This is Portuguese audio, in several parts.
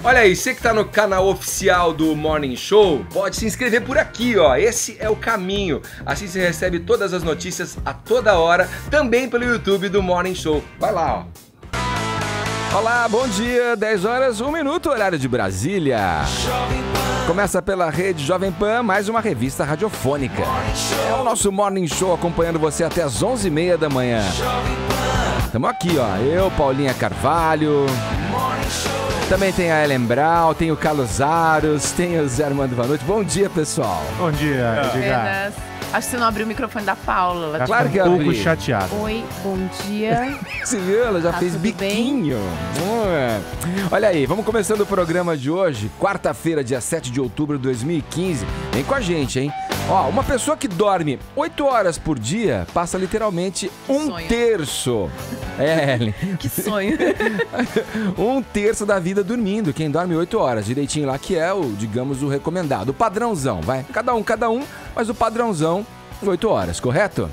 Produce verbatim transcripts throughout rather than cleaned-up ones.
Olha aí, você que tá no canal oficial do Morning Show, pode se inscrever por aqui, ó. Esse é o caminho. Assim você recebe todas as notícias a toda hora, também pelo YouTube do Morning Show. Vai lá, ó. Olá, bom dia, dez horas, um minuto, horário de Brasília. Começa pela rede Jovem Pan, mais uma revista radiofônica. É o nosso Morning Show acompanhando você até as onze e meia da manhã. Estamos aqui, ó, eu, Paulinha Carvalho. Também tem a Ellen Brown, tem o Carlos Aros, tem o Zé Armando Vanucci. Bom dia, pessoal. Bom dia, Edgar. Acho que você não abriu o microfone da Paula. Ela Claro que um pouco abri. chateado. Oi, bom dia. Você viu? Ela já Tá fez tudo biquinho. Boa. Olha aí, vamos começando o programa de hoje, quarta-feira, dia sete de outubro de dois mil e quinze. Vem com a gente, hein? Ó, uma pessoa que dorme oito horas por dia passa literalmente um sonho. terço. É, Ellen. Que sonho. Um terço da vida dormindo. Quem dorme oito horas, direitinho lá, que é o, digamos, o recomendado. O padrãozão, vai. Cada um, cada um, mas o padrãozão, oito horas, correto?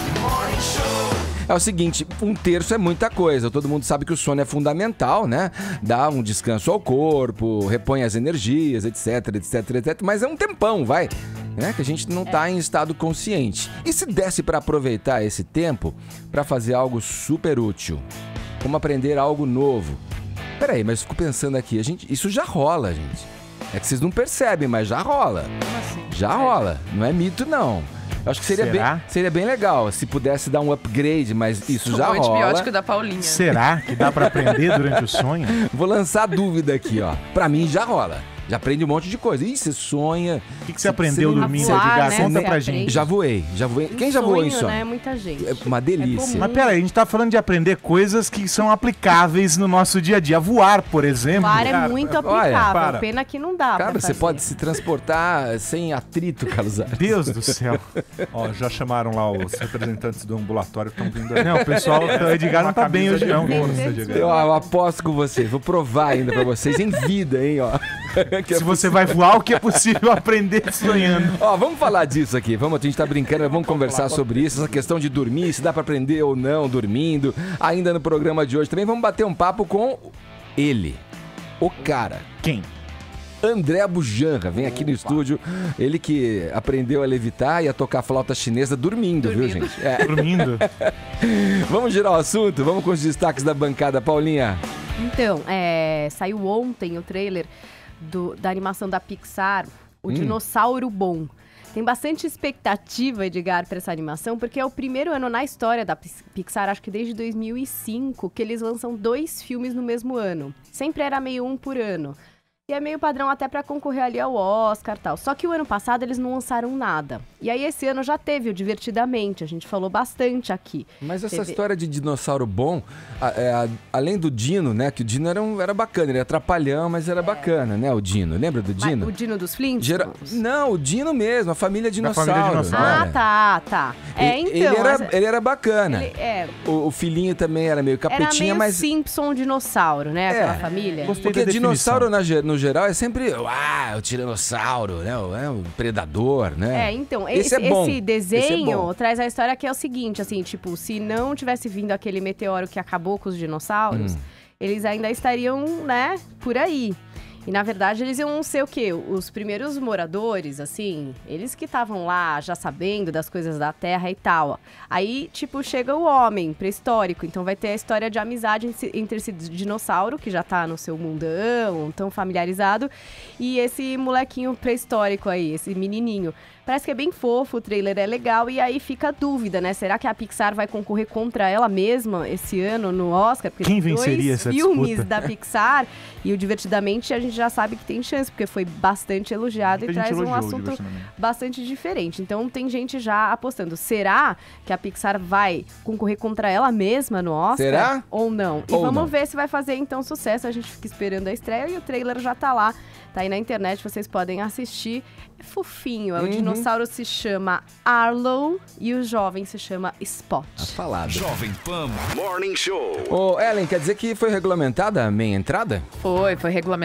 É o seguinte, um terço é muita coisa. Todo mundo sabe que o sono é fundamental, né? Dá um descanso ao corpo, repõe as energias, etc, etc, etcétera. Mas é um tempão, vai. Né? Que a gente não tá em estado consciente. E se desse para aproveitar esse tempo para fazer algo super útil? Como aprender algo novo? Peraí, mas fico pensando aqui, a gente, isso já rola, gente. É que vocês não percebem, mas já rola. Já rola, não é mito não. Eu acho que seria bem, seria bem legal se pudesse dar um upgrade, mas isso já rola. O antibiótico da Paulinha. Será que dá pra aprender durante o sonho? Vou lançar a dúvida aqui, ó. Pra mim já rola. Já aprende um monte de coisa. Ih, você sonha. O que, que você aprendeu você dormindo, voar, Edgar? né? Conta Você pra aprende. gente. Já voei, já voei. Quem já sonho, voou isso? né? Muita gente. É uma delícia. É Mas peraí, a gente tá falando de aprender coisas que são aplicáveis no nosso dia a dia. Voar, por exemplo. Voar é Cara, muito olha, aplicável, para. pena que não dá Cara, pra você fazer. pode se transportar sem atrito, Carlos Aros. Deus do céu. Ó, já chamaram lá os representantes do ambulatório que estão vindo aí. Não, o pessoal, o Edgar não tá bem hoje não. Eu, eu aposto com você, vou provar ainda pra vocês em vida, hein, ó. Que é Se você vai voar, o que é possível aprender sonhando. Ó, vamos falar disso aqui, vamos, a gente tá brincando, mas vamos conversar sobre isso, essa questão de dormir, se dá pra aprender ou não dormindo. Ainda no programa de hoje também vamos bater um papo com ele, o cara. Quem? André Bujanra, vem aqui no estúdio, ele que aprendeu a levitar e a tocar flauta chinesa dormindo, Dormindo. viu, gente? É. Dormindo? Vamos girar o assunto, vamos com os destaques da bancada, Paulinha. Então, é, saiu ontem o trailer do- da animação da Pixar, O Hum. Dinossauro Bom. Tem bastante expectativa, Edgar, para essa animação, porque é o primeiro ano na história da Pix- Pixar, acho que desde dois mil e cinco, que eles lançam dois filmes no mesmo ano. Sempre era meio um por ano. E é meio padrão até pra concorrer ali ao Oscar e tal. Só que o ano passado eles não lançaram nada. E aí esse ano já teve o Divertidamente, a gente falou bastante aqui. Mas essa Teve- história de dinossauro bom, a- é, a- além do Dino, né? Que o Dino era, um- era bacana, ele era trapalhão, mas era bacana, né? O Dino, lembra do Mas Dino? o Dino dos Flintstones? Gera- Não, o Dino mesmo, a família dinossauro. família dinossauro. não Ah, era? tá, tá. É, Ele- então... Ele era, essa- ele era bacana. ele- é, O, o filhinho também era meio era capetinha, meio mas... Simpson dinossauro, né? Aquela É, família. gostei. Porque da dinossauro, na ge- no geral, é sempre... Ah, o tiranossauro, né? O, é o predador, né? É, então, Esse esse, é bom. esse Esse é desenho bom. traz a história que é o seguinte, assim, tipo, se não tivesse vindo aquele meteoro que acabou com os dinossauros, Hum. eles ainda estariam, né, por aí. E, na verdade, eles iam ser o quê? Os primeiros moradores, assim, eles que estavam lá já sabendo das coisas da Terra e tal. Aí, tipo, chega o homem pré-histórico, então vai ter a história de amizade entre- entre esse dinossauro, que já tá no seu mundão, tão familiarizado, e esse molequinho pré-histórico aí, esse menininho. Parece que é bem fofo, o trailer é legal, e aí fica a dúvida, né? Será que a Pixar vai concorrer contra ela mesma esse ano no Oscar? Porque Quem tem venceria dois essa filmes disputa? da Pixar, e o Divertidamente a gente já sabe que tem chance, porque foi bastante elogiado Muita e gente traz um elogiou o assunto Divertidamente. bastante diferente. Então tem gente já apostando. Será que a Pixar vai concorrer contra ela mesma no Oscar? Será? Ou não? E Ou vamos não. ver se vai fazer então sucesso. A gente fica esperando a estreia e o trailer já tá lá. Tá aí na internet, vocês podem assistir. É fofinho. Uhum. O dinossauro se chama Arlo e o jovem se chama Spot. A falada. Jovem Pan Morning Show. Ô, Ellen, quer dizer que foi regulamentada a meia entrada? Foi, foi regulamentado, saiu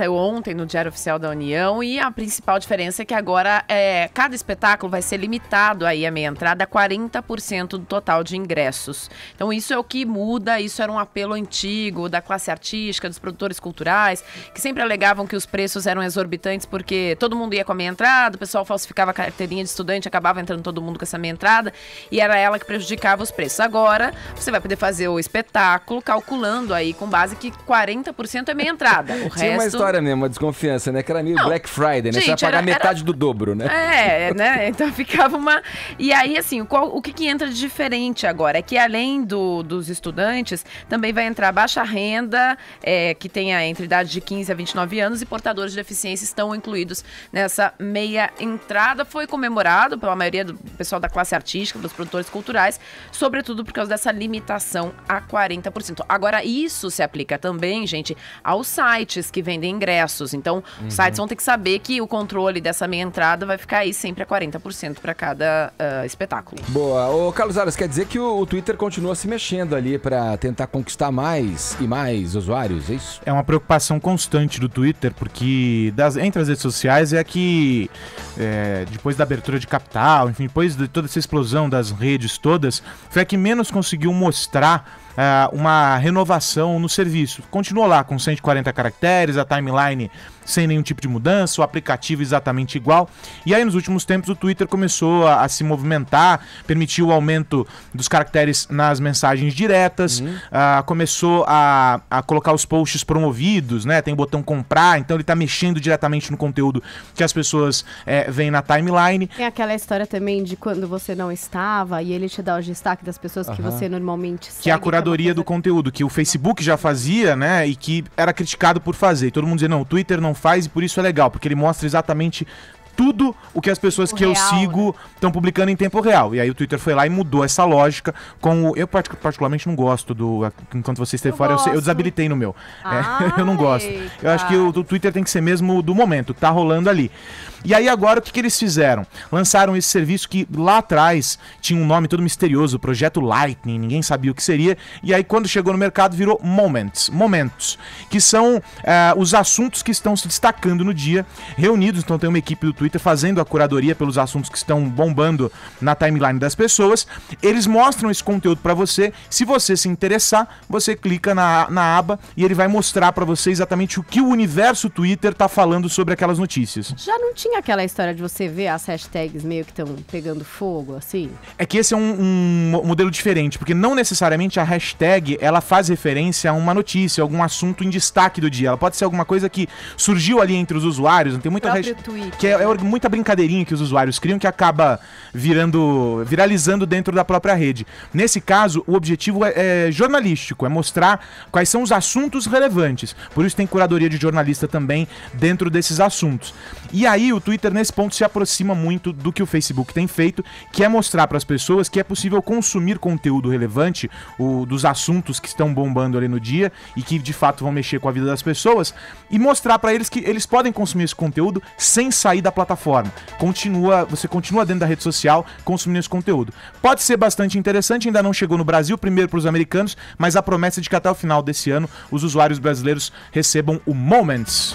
saiu ontem no Diário Oficial da União e a principal diferença é que agora é, cada espetáculo vai ser limitado aí a meia entrada a quarenta por cento do total de ingressos. Então isso é o que muda, isso era um apelo antigo da classe artística, dos produtores culturais, que sempre alegavam que os preços eram exorbitantes porque todo mundo ia com a meia entrada, o pessoal falsificava a carteirinha de estudante, acabava entrando todo mundo com essa meia entrada e era ela que prejudicava os preços. Agora você vai poder fazer o espetáculo calculando aí com base que quarenta por cento é meia entrada. O Tinha resto... uma história mesmo, uma desconfiança, né? Que era meio Não, Black Friday, né? gente, Você vai pagar era- metade do dobro, né? É, né? Então ficava uma... E aí, assim, qual, o que, que entra de diferente agora? É que além do, dos estudantes, também vai entrar baixa renda, é, que tenha entre idade de quinze a vinte e nove anos, e portadores de deficiência estão incluídos nessa meia entrada. Foi comemorado pela maioria do pessoal da classe artística, dos produtores culturais, sobretudo por causa dessa limitação a quarenta por cento. Agora, isso se aplica também, gente, aos sites que vendem ingressos. Então, os sites vão ter que saber que o controle dessa meia entrada vai ficar aí sempre a quarenta por cento para cada uh, espetáculo. Boa. Ô, Carlos Aras, quer dizer que o, o Twitter continua se mexendo ali pra tentar conquistar mais e mais usuários, é isso? É uma preocupação constante do Twitter, porque das, entre as redes sociais é a que, é, depois da abertura de capital, enfim, depois de toda essa explosão das redes todas, foi a que menos conseguiu mostrar uh, uma renovação no serviço. Continuou lá com cento e quarenta caracteres, a timeline sem nenhum tipo de mudança, o aplicativo exatamente igual. E aí, nos últimos tempos, o Twitter começou a, a se movimentar, permitiu o aumento dos caracteres nas mensagens diretas, uhum. uh, começou a, a colocar os posts promovidos, né? Tem o botão comprar, então ele tá mexendo diretamente no conteúdo que as pessoas é, veem na timeline. Tem aquela história também de quando você não estava e ele te dá o destaque das pessoas uhum. que você normalmente segue. Que é a curadoria que é coisa... do conteúdo, que o Facebook já fazia, né? E que era criticado por fazer. E todo mundo dizia, não, o Twitter não faz e por isso é legal, porque ele mostra exatamente tudo o que as pessoas o que real, eu sigo estão né? publicando em tempo real. E aí o Twitter foi lá e mudou essa lógica com o... Eu particularmente não gosto do... Enquanto você esteve fora, eu, eu desabilitei no meu. É, eu não gosto. Eu acho que o, o Twitter tem que ser mesmo do momento, que tá rolando ali. E aí agora o que, que eles fizeram? Lançaram esse serviço que lá atrás tinha um nome todo misterioso, Projeto Lightning, ninguém sabia o que seria. E aí quando chegou no mercado virou Moments, Momentos, que são uh, os assuntos que estão se destacando no dia, reunidos. Então tem uma equipe do Twitter fazendo a curadoria pelos assuntos que estão bombando na timeline das pessoas. Eles mostram esse conteúdo para você. Se você se interessar, você clica na, na aba e ele vai mostrar para você exatamente o que o universo Twitter tá falando sobre aquelas notícias. Já não tinha aquela história de você ver as hashtags meio que estão pegando fogo, assim? É que esse é um, um modelo diferente, porque não necessariamente a hashtag, ela faz referência a uma notícia, algum assunto em destaque do dia. Ela pode ser alguma coisa que surgiu ali entre os usuários, não tem muita hashtag, que é, é muita brincadeirinha que os usuários criam que acaba virando, viralizando dentro da própria rede. Nesse caso, o objetivo é, é jornalístico, é mostrar quais são os assuntos relevantes. Por isso tem curadoria de jornalista também dentro desses assuntos. E aí o Twitter nesse ponto se aproxima muito do que o Facebook tem feito, que é mostrar para as pessoas que é possível consumir conteúdo relevante, o, dos assuntos que estão bombando ali no dia e que de fato vão mexer com a vida das pessoas, e mostrar para eles que eles podem consumir esse conteúdo sem sair da plataforma. Continua, você continua dentro da rede social consumindo esse conteúdo. Pode ser bastante interessante, ainda não chegou no Brasil, primeiro para os americanos, mas a promessa é de que até o final desse ano os usuários brasileiros recebam o Moments.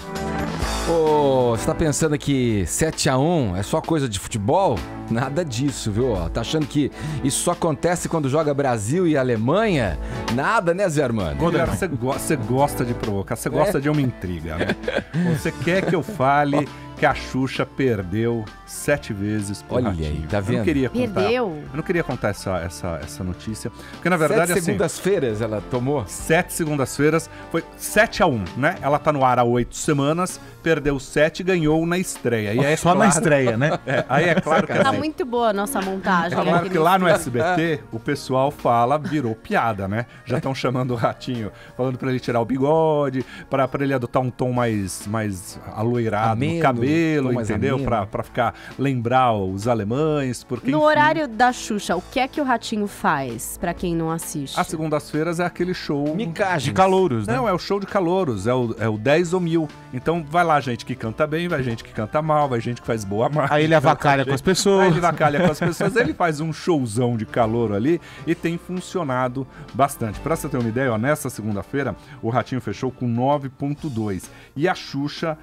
Ô, você tá pensando que sete a um é só coisa de futebol? Nada disso, viu? Tá achando que isso só acontece quando joga Brasil e Alemanha? Nada, né, Zé Armando? Guilherme, você go gosta de provocar, você gosta é? de uma intriga, né? Você quer que eu fale que a Xuxa perdeu sete vezes por Olha Ratinho. aí, tá vendo? Eu não queria contar, Perdeu? Eu não queria contar essa, essa, essa notícia, porque na verdade Sete assim... segundas-feiras ela tomou? Sete segundas-feiras, foi sete a um, né? Ela tá no ar há oito semanas, perdeu sete e ganhou na estreia. E é Só claro, na estreia, né? É, aí é claro que... Tá assim, muito boa a nossa montagem. é claro aqui que lá no S B T, o pessoal fala, virou piada, né? Já estão chamando o Ratinho, falando pra ele tirar o bigode, pra, pra ele adotar um tom mais, mais aloirado Ameno, no cabelo. cabelo, entendeu? Pra, pra ficar, lembrar os alemães, porque... No enfim, horário da Xuxa, o que é que o Ratinho faz, pra quem não assiste? As segundas-feiras é aquele show... Micagem. De calouros, né? Não, é o show de calouros, é o, é o dez ou mil. Então vai lá gente que canta bem, vai gente que canta mal, vai gente que faz boa marca. Aí ele avacalha com as pessoas. Aí ele avacalha com as pessoas, ele faz um showzão de calouro ali e tem funcionado bastante. Pra você ter uma ideia, ó, nessa segunda-feira o Ratinho fechou com nove ponto dois e a Xuxa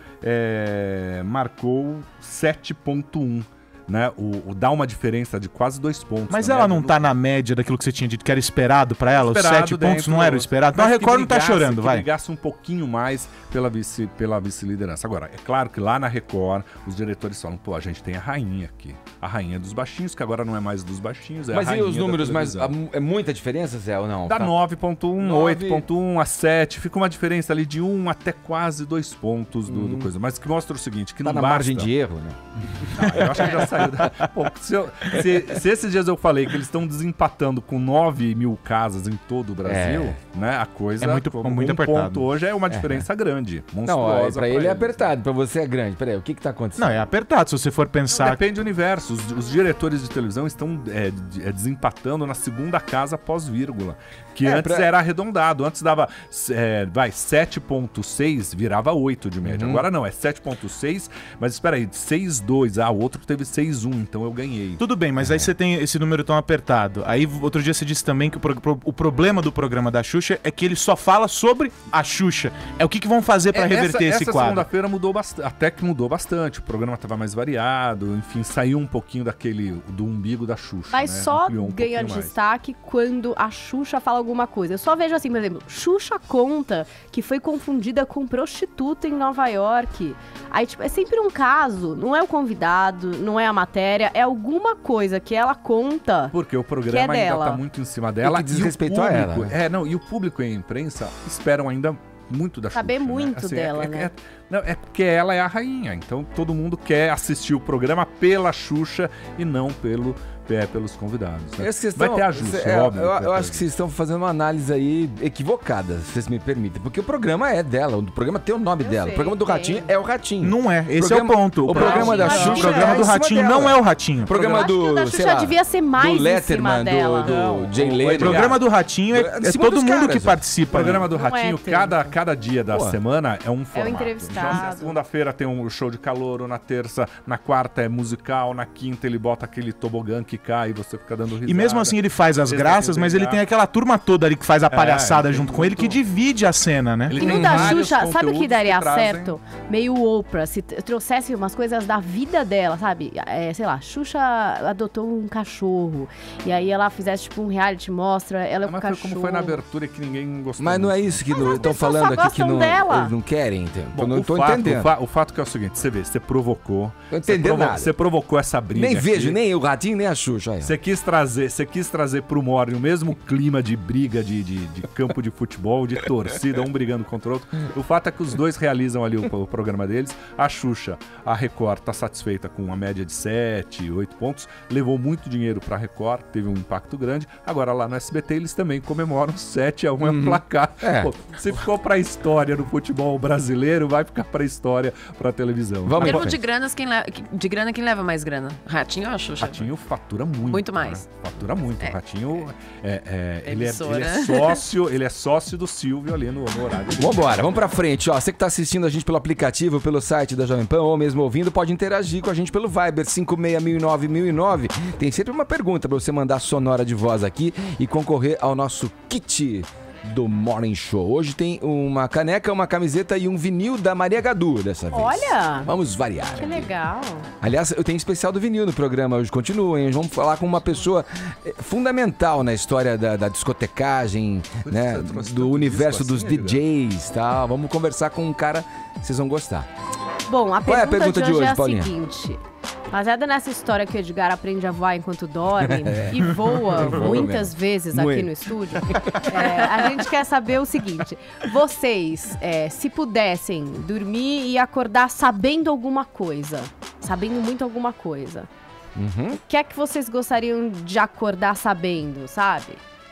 é, marcou sete ponto um. Né? O, o dá uma diferença de quase dois pontos. Mas ela não tá na média daquilo que você tinha dito que era esperado pra ela? Os sete pontos não era o esperado? Então a Record não tá chorando, vai. Que brigasse um pouquinho mais pela vice, pela vice-liderança. Agora, é claro que lá na Record, os diretores falam, pô, a gente tem a rainha aqui. A rainha dos baixinhos, que agora não é mais dos baixinhos, é Mas a rainha e os números, mas é muita diferença, Zé, ou não? Dá Tá. nove ponto um, oito ponto um a sete, fica uma diferença ali de um até quase dois pontos do, hum. do coisa. Mas que mostra o seguinte, que tá não na basta... margem de erro, né? Ah, eu acho que já saiu da... Pô, se, eu, se, se esses dias eu falei que eles estão desempatando com nove mil casas em todo o Brasil, é. né? A coisa... É muito, como muito um apertado. ponto hoje é uma diferença é. grande, monstruosa. Não, ó, pra, pra ele eles, é apertado, né? Pra você é grande. Peraí, o que que tá acontecendo? Não, é apertado, se você for pensar... Não, depende do universo. Os, os diretores de televisão estão é, de, é, desempatando na segunda casa pós-vírgula. Que é, antes pra... era arredondado. Antes dava, é, vai, sete ponto seis, virava oito de média. Uhum. Agora não, é sete ponto seis, mas espera aí, seis ponto dois. Ah, o outro teve seis ponto um, então eu ganhei. Tudo bem, mas é. aí você tem esse número tão apertado. Aí outro dia você disse também que o, pro, o problema do programa da Xuxa é que ele só fala sobre a Xuxa. É o que, que vão fazer pra é, reverter essa, esse essa quadro? Essa segunda-feira mudou bastante, até que mudou bastante. O programa tava mais variado, enfim, saiu um pouquinho daquele, do umbigo da Xuxa. Mas né? só um ganha destaque mais. Quando a Xuxa fala alguma coisa. Eu só vejo assim, por exemplo, Xuxa conta que foi confundida com prostituta em Nova York. Aí, tipo, é sempre um caso, não é o convidado, não é a matéria, é alguma coisa que ela conta. Porque o programa é ainda dela. tá muito em cima dela. E que desrespeitou a ela. É, não, e o público e a imprensa esperam ainda muito da Saber Xuxa. muito né? assim, dela, é, né? É, não, é porque ela é a rainha, então todo mundo quer assistir o programa pela Xuxa e não pelo... É, pelos convidados. Né? Vai ter ajuste, é, óbvio. Eu, eu acho que vocês estão fazendo uma análise aí equivocada, se vocês me permitem. Porque o programa é dela, o programa tem o nome eu dela. Sei, o programa do tem. Ratinho é o Ratinho. Não é, esse programa, é o ponto. O, o programa da Xuxa. O programa do Ratinho é não é o Ratinho. O programa do, o da Xuxa lá, devia ser mais do Letterman, dela. do, do Jay Leno. O programa do Ratinho é, é todo mundo caras, que participa. O programa do não Ratinho, é cada, cada dia da Pô. semana é um formato. É o entrevistado. Então, na segunda-feira tem um show de calouro, na terça, na quarta é musical, na quinta ele bota aquele tobogã que cai e você fica dando risada. E mesmo assim ele faz as graças, mas ele tem aquela turma toda ali que faz a palhaçada é, junto com ele, que divide a cena, né? E no da Xuxa, sabe o que daria que certo? Meio Oprah, se trouxesse umas coisas da vida dela, sabe? É, sei lá, Xuxa adotou um cachorro, e aí ela fizesse tipo um reality, mostra ela com o cachorro. Como foi na abertura que ninguém gostou. Mas não é isso que estão falando aqui, que não, eles não querem, então. Bom, não o tô fato, entendendo. O, fa o fato que é o seguinte, você vê, você provocou. Tô entendendo você, provo nada. você provocou essa briga. Nem vejo, aqui. nem o Ratinho, nem a Xuxa. Você quis trazer, você quis trazer pro Morning o mesmo clima de briga de, de, de campo de futebol, de torcida, um brigando contra o outro. O fato é que os dois realizam ali o, o programa deles. A Xuxa, a Record, tá satisfeita com uma média de sete, oito pontos. Levou muito dinheiro pra Record, teve um impacto grande. Agora lá no S B T eles também comemoram sete a um uhum. placar. É. Pô, se ficou pra história no futebol brasileiro, vai ficar pra história pra televisão. Vamos em termos de grana, quem leva, de grana, quem leva mais grana? Ratinho ou a Xuxa? Ratinho fatura muito. Muito mais. Cara. Fatura muito. É. O Ratinho, é, é, ele, é, ele é sócio, ele é sócio do Silvio ali no, no horário. Vambora, vamos pra frente. Ó, você que tá assistindo a gente pelo aplicativo, pelo site da Jovem Pan, ou mesmo ouvindo, pode interagir com a gente pelo Viber cinco seis mil e nove mil e nove. Tem sempre uma pergunta pra você mandar sonora de voz aqui e concorrer ao nosso kit do Morning Show. Hoje tem uma caneca, uma camiseta e um vinil da Maria Gadu dessa vez. Olha! Vamos variar. Que legal. Aliás, eu tenho especial do vinil no programa hoje. Continuem, vamos falar com uma pessoa fundamental na história da, da discotecagem, né, do universo dos D Js, tá? Vamos conversar com um cara que vocês vão gostar. Bom, a pergunta, Qual é a pergunta de, de hoje, é a Paulinha? seguinte. Baseada nessa história que o Edgar aprende a voar enquanto dorme é. e voa muitas mesmo. vezes aqui Muito. no estúdio, é, a gente quer saber o seguinte. Vocês, é, se pudessem dormir e acordar sabendo alguma coisa, sabendo muito alguma coisa, uhum. o que é que vocês gostariam de acordar sabendo, sabe?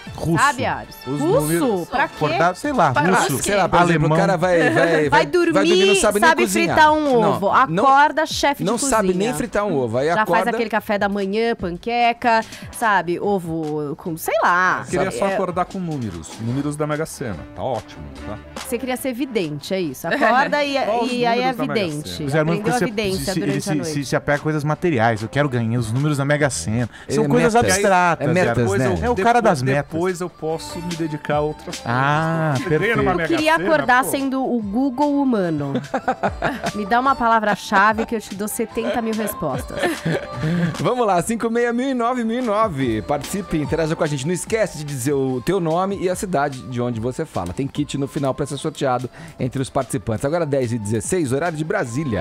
Russo. Sabe, Ares? Os Russo? números- Pra quê? Acordar, sei lá, Pra- russo. pra Sei lá, por exemplo, Alemão. o cara vai, vai, Vai dormir, vai dormir, não sabe, nem cozinhar. fritar um Não, ovo. não- Acorda, chefe de Não cozinha. sabe nem fritar um ovo. Aí Já acorda... faz aquele café da manhã, panqueca, sabe? Ovo com, sei lá. Queria sabe? só É, acordar com números. Números da Mega Sena. Tá ótimo, tá? Você queria ser vidente, é isso. Acorda e, Só os e aí é números da Mega vidente. Sena. Os irmãos Aprendeu a se, vidência se, durante se, a se, noite. se, se apega a coisas materiais. Eu quero ganhar os números da Mega Sena. São É coisas metas. abstratas. É metas, Depois né? eu- É o cara das metas. Depois eu posso me dedicar a outras coisas. Ah, Você ganha numa perfeito. Eu Mega queria Sena, acordar pô. sendo o Google humano. Me dá uma palavra-chave que eu te dou setenta mil respostas. Vamos lá, cinco seis mil e nove mil e nove. Participe, interaja com a gente. Não esquece de dizer o teu nome e a cidade de onde você fala. Tem kit no final para ser sorteado entre os participantes. Agora dez e dezesseis, horário de Brasília.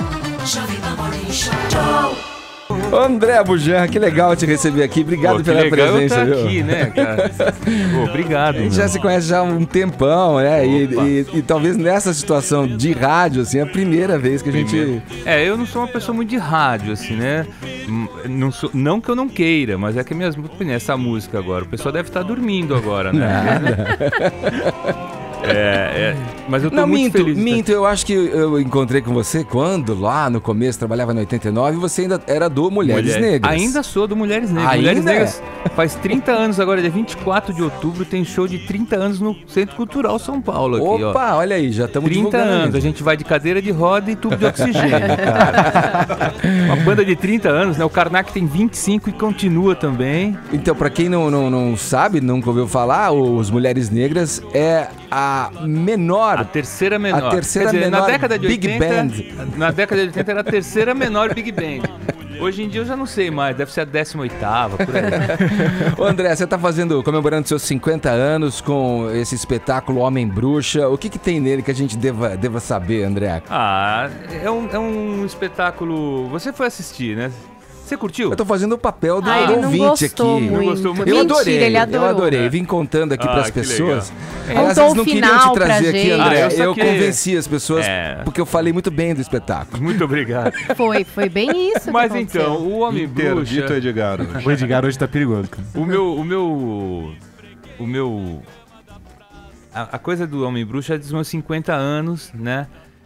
André Bujan, que legal te receber aqui. Obrigado Pô, que pela legal presença, eu tá viu? aqui, né, cara? Pô, obrigado. A gente meu. já se conhece já há um tempão, né? E, Opa. e- e talvez nessa situação de rádio, assim, é a primeira vez que a gente... É, eu não sou uma pessoa muito de rádio, assim, né? Hum, Não, sou, não que eu não queira, mas é que minhas, essa música agora, o pessoal deve estar dormindo agora, né? É, é, mas eu tô Não, muito minto, feliz. de estar- minto. Eu acho que eu encontrei com você quando, lá no começo, trabalhava no oitenta e nove, e você ainda era do Mulheres Mulher- Negras. Ainda sou do Mulheres Negras. Ainda Mulheres é? Negras faz trinta anos agora, dia vinte e quatro de outubro, tem show de trinta anos no Centro Cultural São Paulo aqui, ó. Opa, olha aí, já estamos trinta divulgando. anos, a gente vai de cadeira de roda e tubo de oxigênio, cara. Uma banda de trinta anos, né? O Karnak tem vinte e cinco e continua também. Então, pra quem não, não, não sabe, nunca ouviu falar, os Mulheres Negras é a menor... A terceira menor. A terceira Quer dizer, menor na década de Big oitenta, na década de oitenta era a terceira menor Big Band. Hoje em dia eu já não sei mais, deve ser a décima oitava, por aí. Ô André, você tá fazendo, comemorando seus cinquenta anos com esse espetáculo Homem Bruxa. O que que tem nele que a gente deva, deva saber, André? Ah, é um, é um espetáculo... Você foi assistir, né? Você curtiu? Eu tô fazendo o papel do, Ah, do ele não ouvinte gostou aqui. muito. Não gostou muito? Eu Mentira, adorei, ele adorou. eu adorei. Vim contando aqui Ah, pras que pessoas. legal. É, às Contou vezes o não queriam final te pra trazer aqui, gente. André. Ah, eu eu saquei. convenci as pessoas É. porque eu falei muito bem do espetáculo. Muito obrigado. Foi, foi bem isso que Mas aconteceu. então, o Homem Interdito Bruxa... Edgar. hoje. O Edgar hoje tá perigoso, cara. O meu... O meu... O meu... A, a coisa do Homem Bruxa é dos meus cinquenta anos, né?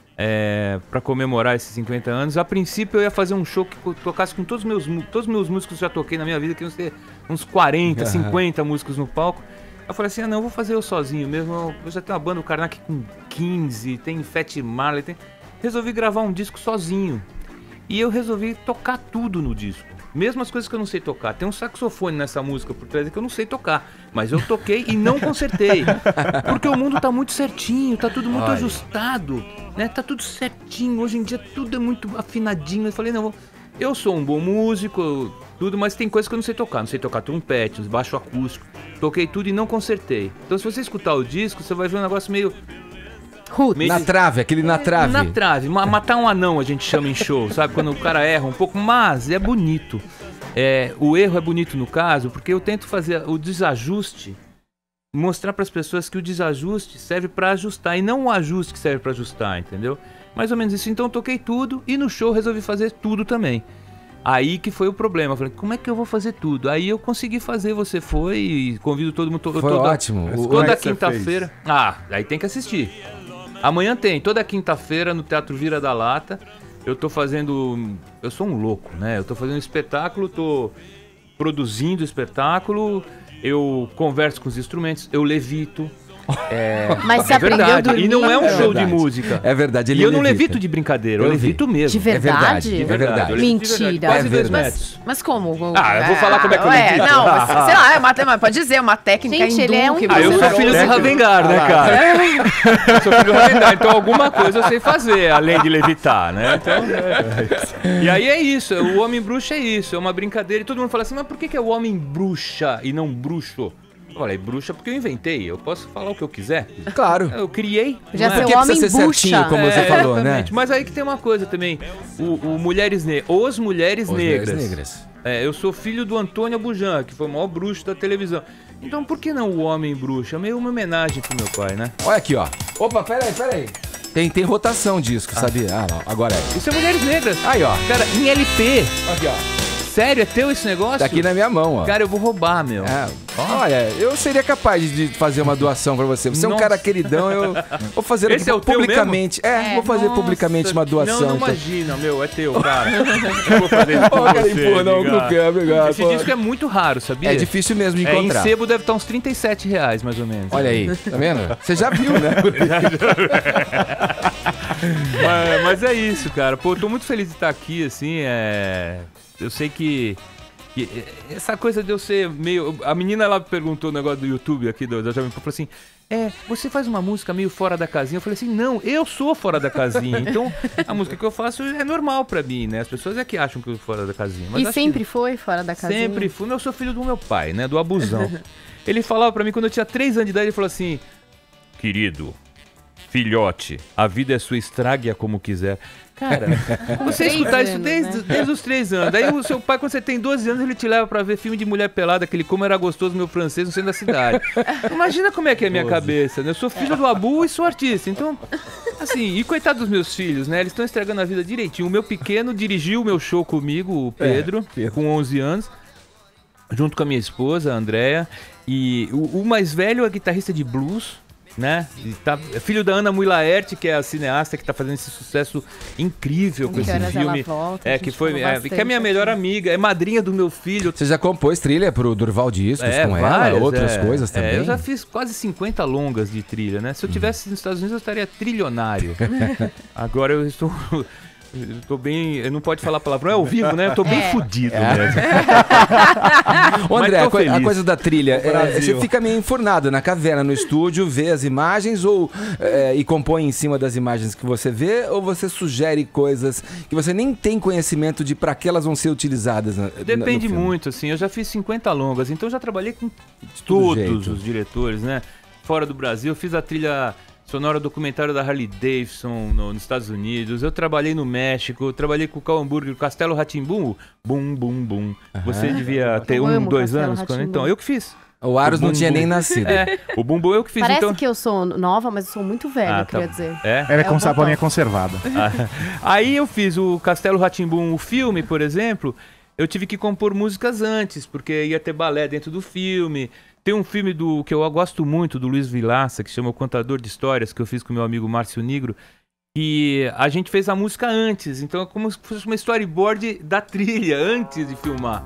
É, para comemorar esses cinquenta anos. A princípio eu ia fazer um show que co- tocasse com todos os meus, mu- todos os meus músicos que eu já toquei na minha vida, que iam ter uns quarenta, cinquenta músicos no palco. Eu falei assim, ah não, eu vou fazer eu sozinho mesmo. Eu já tenho uma banda, o Karnak com quinze, tem Fat Marley, tem... Resolvi gravar um disco sozinho. E eu resolvi tocar tudo no disco. Mesmo as coisas que eu não sei tocar. Tem um saxofone nessa música por trás que eu não sei tocar. Mas eu toquei e não consertei. Porque o mundo tá muito certinho, tá tudo muito Olha. ajustado, né? Tá tudo certinho. Hoje em dia tudo é muito afinadinho. Eu falei, não, eu sou um bom músico, tudo, mas tem coisas que eu não sei tocar. Não sei tocar trompete, baixo acústico. Toquei tudo e não consertei. Então se você escutar o disco, você vai ver um negócio meio... Ruth. meio Na trave, aquele na trave. na trave. Ma- Matar um anão a gente chama em show, sabe? Quando o cara erra um pouco, mas é bonito. É, o erro é bonito no caso, porque eu tento fazer o desajuste, mostrar para as pessoas que o desajuste serve para ajustar e não o ajuste que serve para ajustar, entendeu? Mais ou menos isso. Então eu toquei tudo e no show resolvi fazer tudo também. Aí que foi o problema. Eu falei, como é que eu vou fazer tudo? Aí eu consegui fazer, você foi e convido todo mundo. To- Foi toda, ótimo. Mas O- como é Toda que você quinta-feira. Ah, aí tem que assistir. Amanhã tem, toda quinta-feira no Teatro Vira da Lata. Eu tô fazendo. Eu sou um louco, né? Eu tô fazendo um espetáculo, tô produzindo espetáculo, eu converso com os instrumentos, eu levito. É, Mas você é aprendeu verdade. dormindo? E não é um É show verdade. de música. É verdade, ele E eu não levita. levito de brincadeira, eu, Eu vi. levito mesmo. De verdade? É verdade. eu levito de Mentira. verdade, Quase É dois verdade. metros. Mas como? Ah, eu vou falar como é que eu Ué, levito. não, mas, Ah. sei lá, é uma, mas pode dizer, é uma técnica Gente, hindu ele é um que Ah, eu você sou não- filho do técnico. Ravengar, né, cara? Eu sou filho do Ravengar, então alguma coisa eu sei fazer, além de levitar, né? Então, é. E aí é isso, o Homem Bruxa é isso, é uma brincadeira. E todo mundo fala assim, mas por que que é o Homem Bruxa e não Bruxo? Eu falei, bruxa porque eu inventei, eu posso falar o que eu quiser. Claro. Eu criei. Já não ser é? o Porque homem precisa ser bucha. certinho, como você É, falou, né? exatamente. Mas aí que tem uma coisa também, o, o Mulheres Negras, os Mulheres Os Negras. Mulheres Negras. É, eu sou filho do Antônio Bujan, que foi o maior bruxo da televisão. Então por que não o Homem Bruxa? Meio uma homenagem pro meu pai, né? Olha aqui, ó. Opa, peraí, peraí. Tem, tem rotação disco, sabia? Ah, não. Agora é. Isso é Mulheres Negras. Aí, ó. Cara, em L P. Aqui, ó. Sério? É teu esse negócio? Tá aqui na minha mão, ó. Cara, eu vou roubar, meu. É. Olha, eu seria capaz de fazer uma doação pra você. Você é um Nossa. cara queridão, eu vou fazer Esse é o teu publicamente. É, É. vou fazer Nossa, publicamente uma doação. Não, não então. imagina, meu, é teu, cara. Eu vou fazer isso Ô, com cara, você, pô, não, amiga. não quero, obrigado. Esse pô. disco é muito raro, sabia? É difícil mesmo de É, em encontrar. sebo deve estar uns trinta e sete reais, mais ou menos. Olha aí, tá vendo? Você já viu, né? mas, mas é isso, cara. Pô, eu tô muito feliz de estar aqui, assim, é... Eu sei que... que essa coisa de eu ser meio... A menina, ela perguntou o negócio do YouTube aqui, da Jovem Pan, falou assim... É, você faz uma música meio fora da casinha? Eu falei assim, não, eu sou fora da casinha. Então, a música que eu faço é normal pra mim, né? As pessoas é que acham que eu sou fora da casinha. Mas E acho sempre que... foi fora da casinha? Sempre fui. Eu sou filho do meu pai, né? Do abusão. Ele falava pra mim, quando eu tinha três anos de idade, ele falou assim... Querido, filhote, a vida é sua, estrague-a como quiser. Cara, você Três escutar isso anos, desde, né? desde os três anos. Daí o seu pai, quando você tem doze anos, ele te leva pra ver filme de mulher pelada, aquele Como Era Gostoso Meu Francês no centro da cidade. Imagina como é que é a minha cabeça, né? Eu sou filho do Abu e sou artista. Então, assim, e coitado dos meus filhos, né? Eles estão estragando a vida direitinho. O meu pequeno dirigiu o meu show comigo, o Pedro, É, com onze anos, junto com a minha esposa, a Andrea. E o, o mais velho é guitarrista de blues, né? E tá, é filho da Ana Mui Laerte, que é a cineasta que tá fazendo esse sucesso incrível com Que esse Horas Ela filme. Volta, a É, gente que foi, falou é, bastante que é minha melhor aqui. amiga, é madrinha do meu filho. Você já compôs trilha pro Durval Discos É, com várias, ela, outras é. coisas também? É, eu já fiz quase cinquenta longas de trilha, né? Se eu tivesse nos Estados Unidos, eu estaria trilionário. Agora eu estou... Eu tô bem... Eu não pode falar palavrão, é ao vivo, né? Eu tô bem É. fudido É. mesmo. Ô, André, Mas tô a, coi- a feliz. coisa da trilha, é, Brasil. você fica meio enfurnado na caverna, no estúdio, vê as imagens ou é, e compõe em cima das imagens que você vê, ou você sugere coisas que você nem tem conhecimento de para que elas vão ser utilizadas? Na, na- Depende no filme? muito, assim. Eu já fiz cinquenta longas, então eu já trabalhei com todo todos jeito. os diretores, né? Fora do Brasil, eu fiz a trilha sonora documentário da Harley Davidson no- nos Estados Unidos. Eu trabalhei no México, eu trabalhei com o Cal Hamburger, o Castelo Rá-Tim-Bum, bum, bum, bum. Você devia ter Eu um, amo dois Castelo anos quando. Rá-Tim-Bum. Então, eu que fiz. O Aros O não tinha Bumbum. nem nascido. É, o Bumbo eu que fiz, Parece então. que eu sou nova, mas eu sou muito velha, Ah, eu tá queria bom. dizer. É? Ela é, É cons- o a bolinha Bobão. conservada. Ah, Aí eu fiz o Castelo Rá-Tim-Bum, o filme, por exemplo. Eu tive que compor músicas antes, porque ia ter balé dentro do filme. Tem um filme do que eu gosto muito, do Luiz Vilaça, que chama O Contador de Histórias, que eu fiz com meu amigo Márcio Nigro. E a gente fez a música antes, então é como se fosse uma storyboard da trilha, antes de filmar.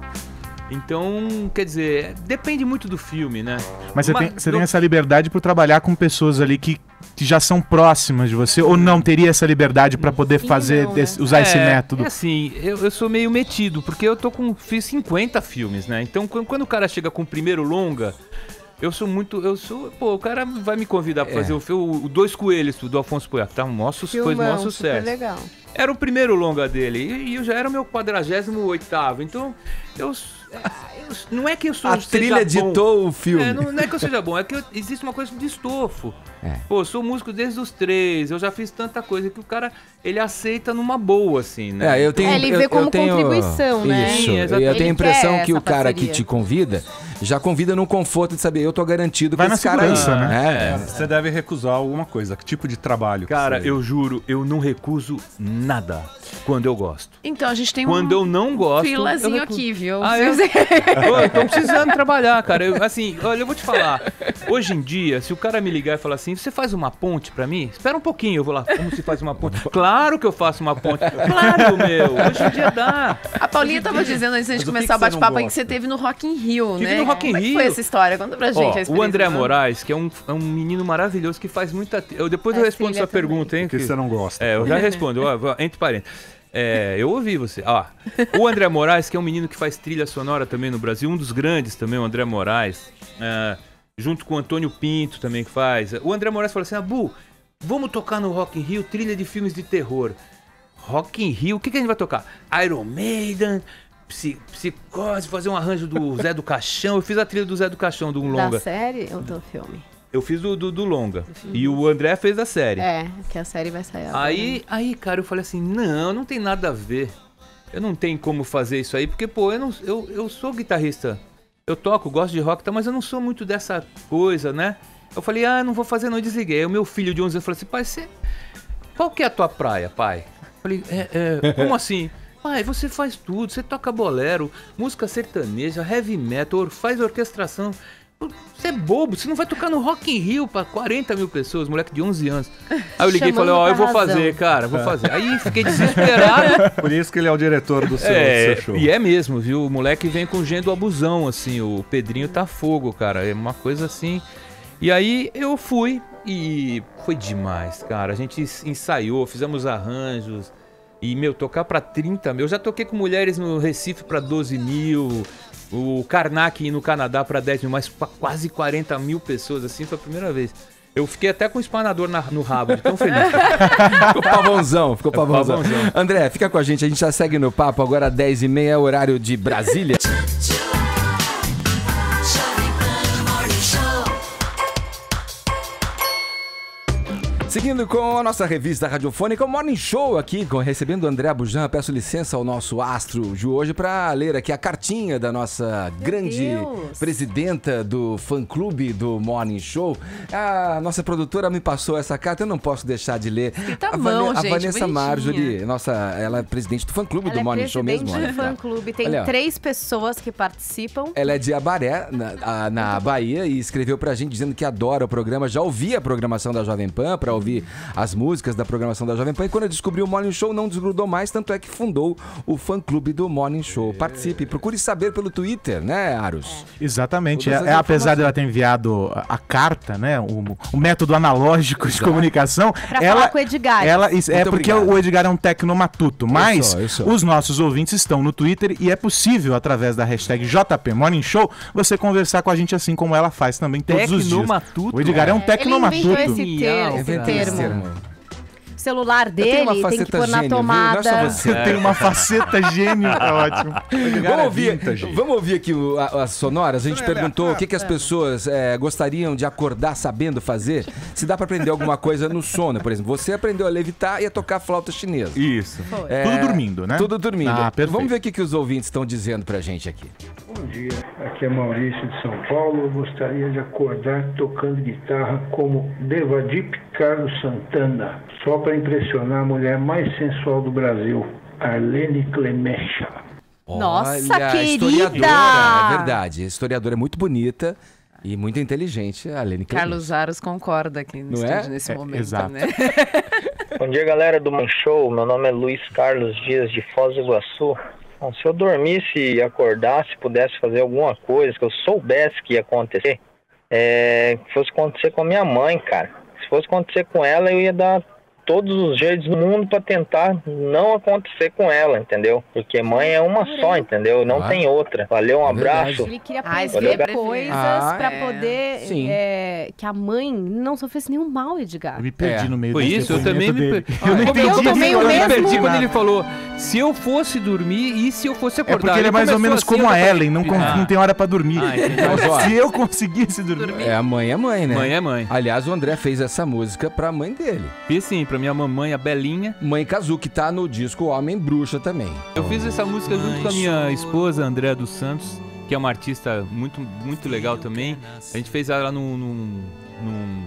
Então, quer dizer, depende muito do filme, né? Mas você, Uma- tem, você não- tem essa liberdade por trabalhar com pessoas ali que, que já são próximas de você, ou não teria essa liberdade pra poder Sim, fazer, não, né? esse- usar esse É, método? É assim, eu, eu sou meio metido, porque eu tô com. Fiz cinquenta filmes, né? Então quando, quando o cara chega com o primeiro longa, eu sou muito. Eu sou. Pô, o cara vai me convidar pra É. fazer o, o, o Dois Coelhos do Alfonso Poiato. Tá um maior, su- foi o maior Filmão, super sucesso. legal. Era o primeiro longa dele. E, e eu já era o meu quadragésimo oitavo. Então, eu, é, eu- Não é que eu sou A trilha seja bom. ditou o filme. É, não, não é que eu seja bom, é que eu- existe uma coisa de estofo. É. Pô, eu sou músico desde os três, eu já fiz tanta coisa que o cara, ele aceita numa boa, assim, né? É, eu tenho, É, ele eu- vê eu como tenho- contribuição, né? Isso, Sim, e eu exatamente. tenho a Ele impressão quer que o essa cara que parceria. te convida, já convida no conforto de saber, eu tô garantido com Vai na esse cara aí. segurança, né? É. Você deve recusar alguma coisa. Que tipo de trabalho? que Cara, você- eu juro, eu não recuso nada quando eu gosto. Então, a gente tem Quando um eu não gosto, eu filazinho recuso. aqui, viu? Ah, é? Pô, eu tô precisando trabalhar, cara. Eu, assim, olha, eu vou te falar. Hoje em dia, se o cara me ligar e falar assim, você faz uma ponte pra mim? Espera um pouquinho, eu vou lá. Como se faz uma ponte? Claro que eu faço uma ponte. Claro, meu. Hoje em dia dá. A Paulinha tava dizendo antes da gente Mas o que começar o que você não bate-papo aí que gosta? você teve no Rock in Rio, Tive né? no Rock in Como é que Rio. foi essa história? Conta pra gente Ó, a experiência. o André né? Moraes, que é um, é um menino maravilhoso que faz muita. Eu, depois eu É respondo filha sua também. pergunta, hein? O que você não gosta? É, eu já respondo, ó, ó, entre parênteses. É, eu ouvi você. Ó, o André Moraes, que é um menino que faz trilha sonora também no Brasil, um dos grandes também, o André Moraes, é, junto com o Antônio Pinto também que faz. O André Moraes falou assim: Abu, vamos tocar no Rock in Rio trilha de filmes de terror. Rock in Rio, o que, que a gente vai tocar? Iron Maiden, Psi- Psicose, fazer um arranjo do Zé do Caixão. Eu fiz a trilha do Zé do Caixão, do um Da longa. série ou do filme? Eu fiz do, do, do longa. E o André fez da série. É, que a série vai sair agora. Aí, aí, cara, eu falei assim, não, não tem nada a ver. Eu não tenho como fazer isso aí, porque, pô, eu, não, eu, eu sou guitarrista. Eu toco, gosto de rock, tá, mas eu não sou muito dessa coisa, né? Eu falei, ah, não vou fazer não, desliguei. Aí o meu filho de onze anos falou assim, pai, você... qual que é a tua praia, pai? Eu falei, é, é, como assim? pai, você faz tudo, você toca bolero, música sertaneja, heavy metal, faz orquestração. Você é bobo, você não vai tocar no Rock in Rio pra quarenta mil pessoas, moleque de onze anos. Aí eu liguei e falei, ó, oh, eu vou razão. fazer, cara, vou fazer. Aí fiquei desesperado. Por isso que ele é o diretor do seu, é, do seu show. E é mesmo, viu? O moleque vem com gênio abusão, assim, o Pedrinho tá fogo, cara, é uma coisa assim. E aí eu fui e foi demais, cara. A gente ensaiou, fizemos arranjos. E, meu, tocar pra trinta mil. Eu já toquei com mulheres no Recife pra doze mil. O Karnak no Canadá pra dez mil, mas pra quase quarenta mil pessoas, assim, foi a primeira vez. Eu fiquei até com o espanador na, no rabo, de tão feliz. Ficou pavãozão, ficou pavãozão. pavãozão. André, fica com a gente, a gente já segue no papo. Agora dez e meia é o horário de Brasília. Seguindo com a nossa revista radiofônica, o Morning Show aqui, com, recebendo o André Bujan. Peço licença ao nosso astro de hoje para ler aqui a cartinha da nossa Meu grande Deus. presidenta do fã-clube do Morning Show. A nossa produtora me passou essa carta, eu não posso deixar de ler. Escrita a, mão, Van, gente, a Vanessa bonitinha. Marjorie, nossa, ela é presidente do fã-clube do é Morning Show mesmo. Ela é presidente do fã-clube, tem Olha, três pessoas que participam. Ela é de Abaré, na, a, na Bahia, e escreveu pra gente dizendo que adora o programa, já ouvia a programação da Jovem Pan, pra ouvir as músicas da programação da Jovem Pan, e quando descobriu o Morning Show não desgrudou mais, tanto é que fundou o fã-clube do Morning Show. Participe, procure saber pelo Twitter, né, Aros? É. Exatamente, é, é, apesar dela ter enviado a, a carta, né, o, o método analógico de comunicação, pra ela, falar com o Edgar. Ela, isso, é porque obrigado. o Edgar é um tecnomatuto, mas eu sou, eu sou. os nossos ouvintes estão no Twitter e é possível, através da hashtag J P Morning Show, você conversar com a gente assim como ela faz também todos os dias. Tecnomatuto? O Edgar é, é um tecnomatuto. Ele inventou esse, ter, esse termo. termo. O celular dele tem que pôr na gênio, tomada. Não você. É. Tem uma faceta gênio, é ótimo. Vamos ouvir, vamos ouvir aqui o, a, as sonoras. A gente perguntou o que, que as pessoas é, gostariam de acordar sabendo fazer. Se dá pra aprender alguma coisa no sono, por exemplo. Você aprendeu a levitar e a tocar flauta chinesa. Isso. É, tudo dormindo, né? Tudo dormindo. Ah, perfeito. Vamos ver o que, que os ouvintes estão dizendo pra gente aqui. Bom dia, aqui é Maurício de São Paulo. Eu gostaria de acordar tocando guitarra como Devadip Carlos Santana, só para impressionar a mulher mais sensual do Brasil, Arlene Clemecha. Nossa, Olha, querida! Historiadora, é verdade. Historiadora é muito bonita e muito inteligente, a Arlene Clemecha. Carlos Aros concorda aqui no Não estúdio é? nesse É, momento, exato. né? Bom dia, galera do Morning Show. Meu nome é Luiz Carlos Dias de Foz do Iguaçu. Bom, se eu dormisse e acordasse, pudesse fazer alguma coisa que eu soubesse que ia acontecer, é, que fosse acontecer com a minha mãe, cara. Se fosse acontecer com ela, eu ia dar todos os jeitos do mundo para tentar não acontecer com ela, entendeu? Porque mãe é uma só, entendeu? Não Ah, tem outra. Valeu, um é abraço. Ele queria Ah, aprender escrever. coisas Ah, pra é. poder Sim. é, que a mãe não sofresse nenhum mal, Edgar. Eu me perdi É. no meio Foi desse isso, eu também me depoimento perdi. dele. Eu não Eu entendi. eu também eu o me mesmo. perdi quando nada. ele falou, se eu fosse dormir e se eu fosse É acordar. porque ele é mais ou começou menos assim, como eu a tava- Ellen, não, con- Ah. não tem hora pra dormir. Ah, entendi. Mas, ó, Se eu conseguisse dormir. É, a mãe é mãe, né? Mãe é mãe. Aliás, o André fez essa música pra mãe dele. E sim, pra minha mamãe, a Belinha. Mãe Kazu, que tá no disco Homem Bruxa também. Eu fiz essa música junto com a minha esposa, Andréa dos Santos, que é uma artista muito, muito legal também. A gente fez ela num... num, num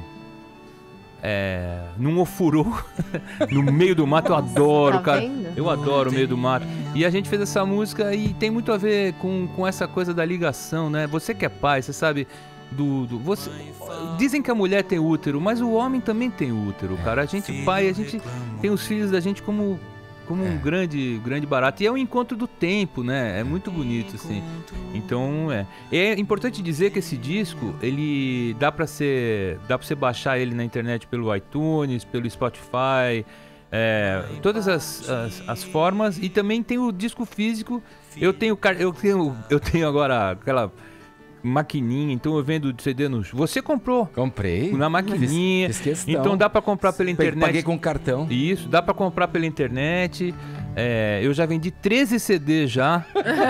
é, num ofurô, no meio do mato. Eu adoro, Tá cara. vendo? Eu adoro o meio do mato. E a gente fez essa música e tem muito a ver com, com essa coisa da ligação, né? Você que é pai, você sabe... Do, do, você, dizem que a mulher tem útero, mas o homem também tem útero, cara. A gente, pai, a gente tem os filhos da gente como, como um grande, grande barato. E é um encontro do tempo, né? É muito bonito, assim. Então, é. É importante dizer que esse disco, ele dá pra ser, dá pra você baixar ele na internet pelo iTunes, pelo Spotify, é, todas as, as, as formas. E também tem o disco físico. Eu tenho, eu tenho, eu tenho agora aquela maquininha, então eu vendo C D nos... Você comprou Comprei. na maquininha, Fiz questão. então dá pra comprar pela Paguei- internet. Paguei com cartão. Isso, dá pra comprar pela internet. É, eu já vendi treze C D já.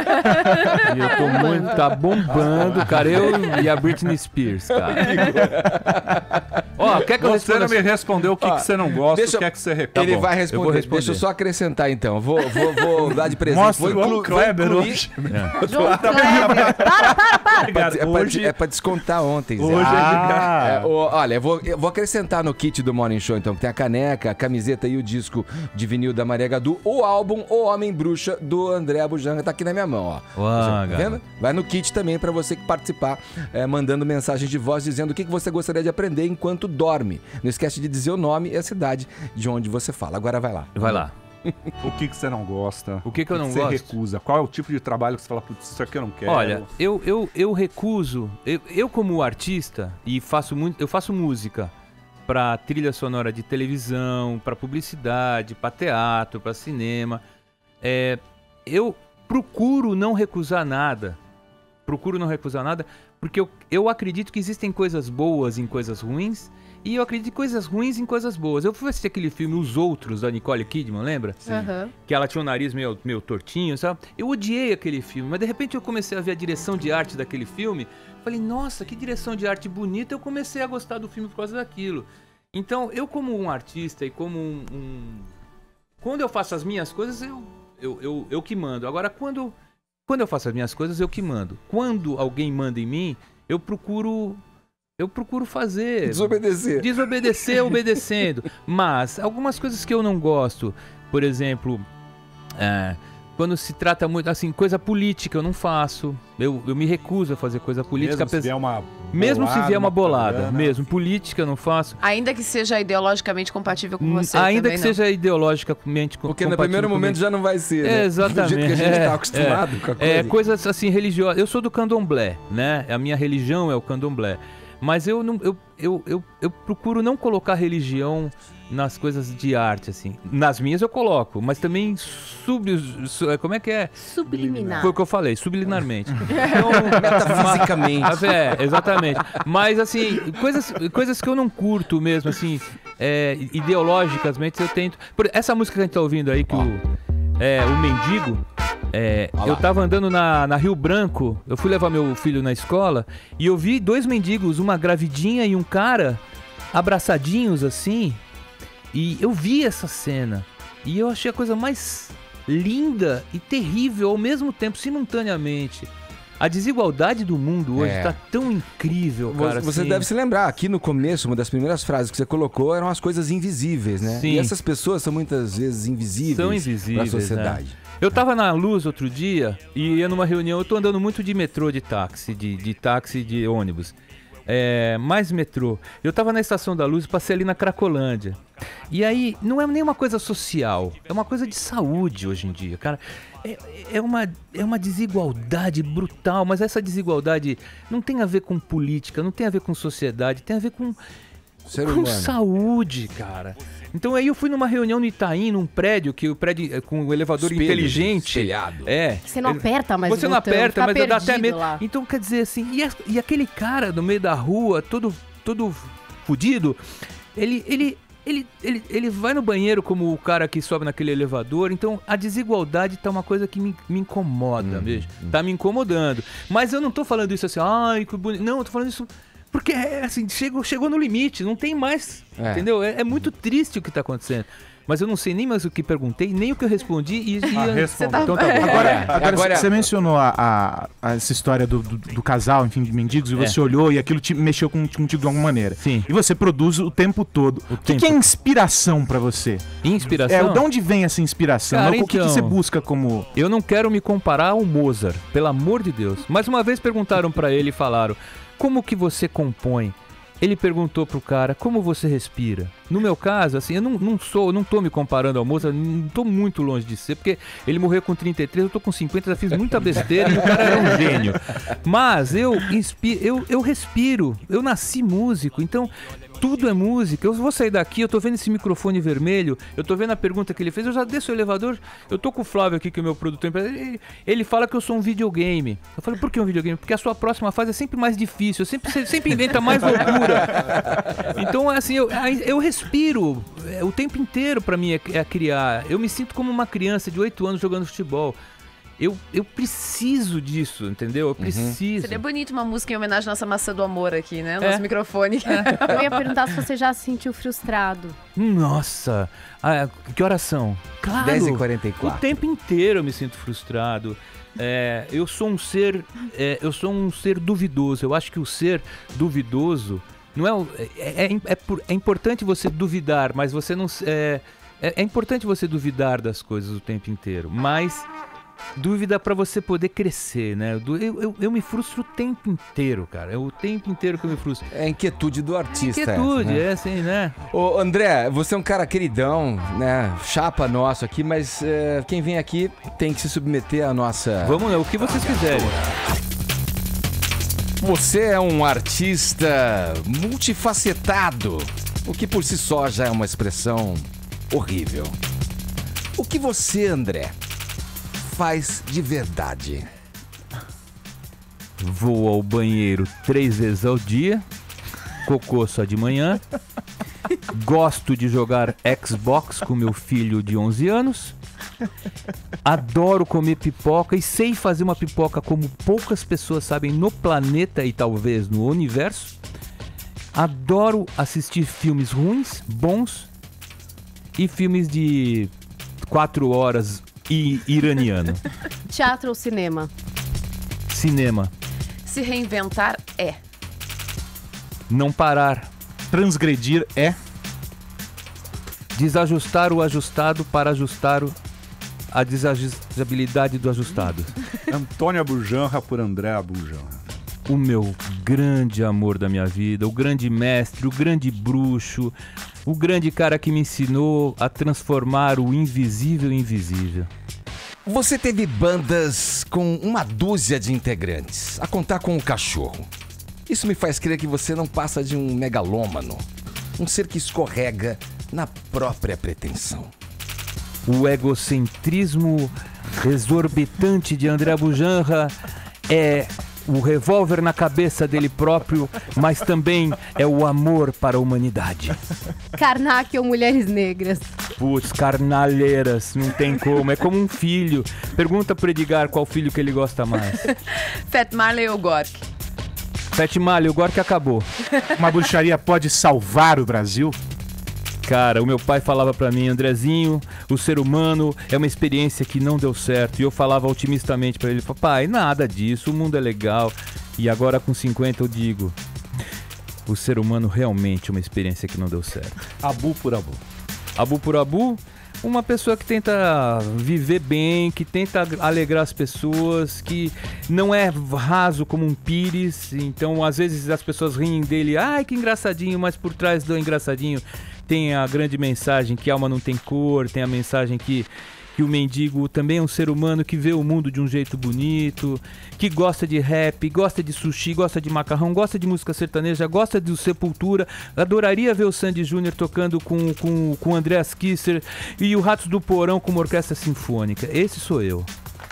E eu tô muito... Tá bombando, cara. Eu e a Britney Spears, cara. Ó, quer que eu Você responda? não me respondeu o que, Ó, que você não gosta, deixa- o que é que você reclama. Ele vai eu responder. vou responder. Deixa eu só acrescentar então. Vou, vou, vou dar de presente. Mostra vou o inclu- Kleber vou incluir- hoje. João Kleber. Para, para, para. É pra, é, pra, Hoje- é pra descontar ontem, Zé. Hoje Ah, é é, o- olha, eu vou, eu vou acrescentar no kit do Morning Show, então, que tem a caneca, a camiseta e o disco de vinil da Maria Gadu, o álbum O Homem Bruxa do André Abujamra, tá aqui na minha mão, ó. Uau, Tá garoto. vendo? Vai no kit também pra você que participar, é, mandando mensagem de voz dizendo o que que você gostaria de aprender enquanto dorme. Não esquece de dizer o nome e a cidade de onde você fala. Agora vai lá. Vai lá. O que, que você não gosta? O que que eu não você gosto? recusa? Qual é o tipo de trabalho que você fala, putz, isso aqui eu não quero? Olha, eu, eu, eu recuso, eu, eu como artista, e faço muito, eu faço música para trilha sonora de televisão, para publicidade, para teatro, para cinema. É, eu procuro não recusar nada. Procuro não recusar nada, porque eu, eu acredito que existem coisas boas em coisas ruins, e eu acredito em coisas ruins em coisas boas. Eu fui assistir aquele filme Os Outros, da Nicole Kidman, lembra? Aham. Que ela tinha um nariz meio, meio tortinho, sabe? Eu odiei aquele filme, mas de repente eu comecei a ver a direção de arte daquele filme. Falei, nossa, que direção de arte bonita. Eu comecei a gostar do filme por causa daquilo. Então, eu como um artista e como um... um... Quando eu faço as minhas coisas, eu, eu, eu, eu que mando. Agora, quando, quando eu faço as minhas coisas, eu que mando. Quando alguém manda em mim, eu procuro... Eu procuro fazer... Desobedecer. Desobedecer obedecendo. Mas, algumas coisas que eu não gosto, por exemplo, é, quando se trata muito, assim, coisa política, eu não faço. Eu, eu me recuso a fazer coisa política. Mesmo se apesar- vier uma Mesmo se vier uma bolada, propaganda. mesmo. Política eu não faço. Ainda que seja ideologicamente compatível com você. Hum, Ainda também que não. seja ideologicamente co- Porque no compatível primeiro momento comigo. já não vai ser, né? É, exatamente. Do jeito que a gente é, tá acostumado com a coisa. É, coisas assim religiosas. Eu sou do candomblé, né? A minha religião é o candomblé. Mas eu não, eu, eu, eu, eu procuro não colocar religião nas coisas de arte, assim. Nas minhas eu coloco, mas também sub... su- como é que é? Subliminar. Foi o que eu falei, subliminarmente. Metafisicamente. É, exatamente. Mas, assim, coisas, coisas que eu não curto mesmo, assim, é, ideologicamente eu tento... Por, essa música que a gente tá ouvindo aí, que o, é, o Mendigo... É, eu tava andando na, na Rio Branco, eu fui levar meu filho na escola e eu vi dois mendigos, uma gravidinha e um cara abraçadinhos assim, e eu vi essa cena e eu achei a coisa mais linda e terrível ao mesmo tempo, simultaneamente. A desigualdade do mundo hoje É. tá tão incrível, cara. Você assim. deve se lembrar, aqui no começo, uma das primeiras frases que você colocou eram as coisas invisíveis, né? Sim. E essas pessoas são muitas vezes invisíveis, São invisíveis, pra sociedade. né? Eu tava na Luz outro dia e ia numa reunião, eu tô andando muito de metrô, de táxi, de, de táxi, de ônibus. É, mais metrô. Eu tava na Estação da Luz e passei ali na Cracolândia. E aí, não é nem uma coisa social, é uma coisa de saúde hoje em dia, cara. É, é, uma, é uma desigualdade brutal, mas essa desigualdade não tem a ver com política, não tem a ver com sociedade, tem a ver com, Ser com humano. saúde, cara. Então aí eu fui numa reunião no Itaim, num prédio, que o prédio é com o elevador Espelho, inteligente. espelhado. É. Você não Ele- aperta mais Você o não botão, aperta, fica mas dá até perdido medo. lá. Então quer dizer assim, e, a- e aquele cara no meio da rua, todo, todo fudido, ele, ele, ele, ele, ele vai no banheiro como o cara que sobe naquele elevador. Então a desigualdade tá uma coisa que me, me incomoda mesmo. Tá me incomodando. Mas eu não tô falando isso assim, ai, que bonito. Não, eu tô falando isso porque é assim, chegou, chegou no limite, não tem mais. É. Entendeu? É, é muito triste o que tá acontecendo. Mas eu não sei nem mais o que perguntei, nem o que eu respondi. E, e Ah, eu- respondeu. Então tá bom. Agora, É, agora, agora- você mencionou a, a- a- essa história do, do- do casal, enfim, de mendigos, e você olhou e aquilo te mexeu com- contigo de alguma maneira. Sim. E você produz o tempo todo. O que, tempo. que é inspiração pra você? Inspiração. É, de onde vem essa inspiração? Cara, o que, que então- você busca como... Eu não quero me comparar ao Mozart, pelo amor de Deus. Mas uma vez perguntaram pra ele e falaram: como que você compõe? Ele perguntou pro cara: como você respira? No meu caso, assim, eu não, não sou, não tô me comparando ao Mozart, não tô muito longe de ser, porque ele morreu com trinta e três, eu tô com cinquenta, já fiz muita besteira e o cara era um gênio. Mas eu, inspi- eu, eu respiro, eu nasci músico, então tudo é música. Eu vou sair daqui, eu tô vendo esse microfone vermelho, eu tô vendo a pergunta que ele fez, eu já desço o elevador, eu tô com o Flávio aqui, que é o meu produtor, ele, ele fala que eu sou um videogame. Eu falo: por que um videogame? Porque a sua próxima fase é sempre mais difícil, sempre, você sempre inventa mais loucura. Então, assim, eu, eu respiro o tempo inteiro. Pra mim é, é criar. Eu me sinto como uma criança de oito anos jogando futebol. Eu, eu preciso disso, entendeu? Eu preciso. Seria bonito uma música em homenagem à nossa maçã do amor aqui, né? O nosso É. microfone. É. Eu ia perguntar se você já se sentiu frustrado. Nossa, ah, que horas são? Claro, dez e quarenta e quatro. o tempo inteiro eu me sinto frustrado. É, eu sou um ser, é, eu sou um ser duvidoso. Eu acho que o ser duvidoso não é, o- é, é, é, por- é importante você duvidar, mas você não é, é, é importante você duvidar das coisas o tempo inteiro, mas dúvida para você poder crescer, né? Eu, eu, eu me frustro o tempo inteiro, cara. É o tempo inteiro que eu me frustro. É a inquietude do artista. Inquietude, essa, né? é assim, né? Ô, André, você é um cara queridão, né? Chapa nosso aqui, mas é, quem vem aqui tem que se submeter à nossa... Vamos lá, o que vocês quiserem. Você é um artista multifacetado, o que por si só já é uma expressão horrível. O que você, André, faz de verdade? Vou ao banheiro três vezes ao dia, cocô só de manhã, gosto de jogar Xbox com meu filho de onze anos, adoro comer pipoca e sei fazer uma pipoca como poucas pessoas sabem no planeta e talvez no universo, adoro assistir filmes ruins, bons e filmes de quatro horas e iraniano. Teatro ou cinema? Cinema. Se reinventar é. Não parar. Transgredir é. Desajustar o ajustado para ajustar o- a desajustabilidade do ajustado. Antônia Bujanra por André Bujanra. O meu grande amor da minha vida, o grande mestre, o grande bruxo, o grande cara que me ensinou a transformar o invisível em invisível. Você teve bandas com uma dúzia de integrantes, a contar com o cachorro. Isso me faz crer que você não passa de um megalômano, um ser que escorrega na própria pretensão. O egocentrismo exorbitante de André Bujanra é o revólver na cabeça dele próprio, mas também é o amor para a humanidade. Karnak ou Mulheres Negras? Putz, carnalheiras, não tem como, é como um filho. Pergunta pro Edgar qual filho que ele gosta mais. Fat Marley ou Gork? Fat Marley, o Gork acabou. Uma bruxaria pode salvar o Brasil? Cara, o meu pai falava pra mim, Andrezinho, o ser humano é uma experiência que não deu certo. E eu falava otimistamente pra ele, pai, nada disso, o mundo é legal. E agora com cinquenta eu digo, o ser humano realmente é uma experiência que não deu certo. Abu por Abu. Abu por Abu, uma pessoa que tenta viver bem, que tenta alegrar as pessoas, que não é raso como um pires. Então, às vezes as pessoas riem dele, ai que engraçadinho, mas por trás do engraçadinho tem a grande mensagem que a alma não tem cor, tem a mensagem que, que o mendigo também é um ser humano que vê o mundo de um jeito bonito, que gosta de rap, gosta de sushi, gosta de macarrão, gosta de música sertaneja, gosta de Sepultura. Adoraria ver o Sandy Júnior tocando com, com, com o Andreas Kisser e o Ratos do Porão com uma orquestra sinfônica. Esse sou eu.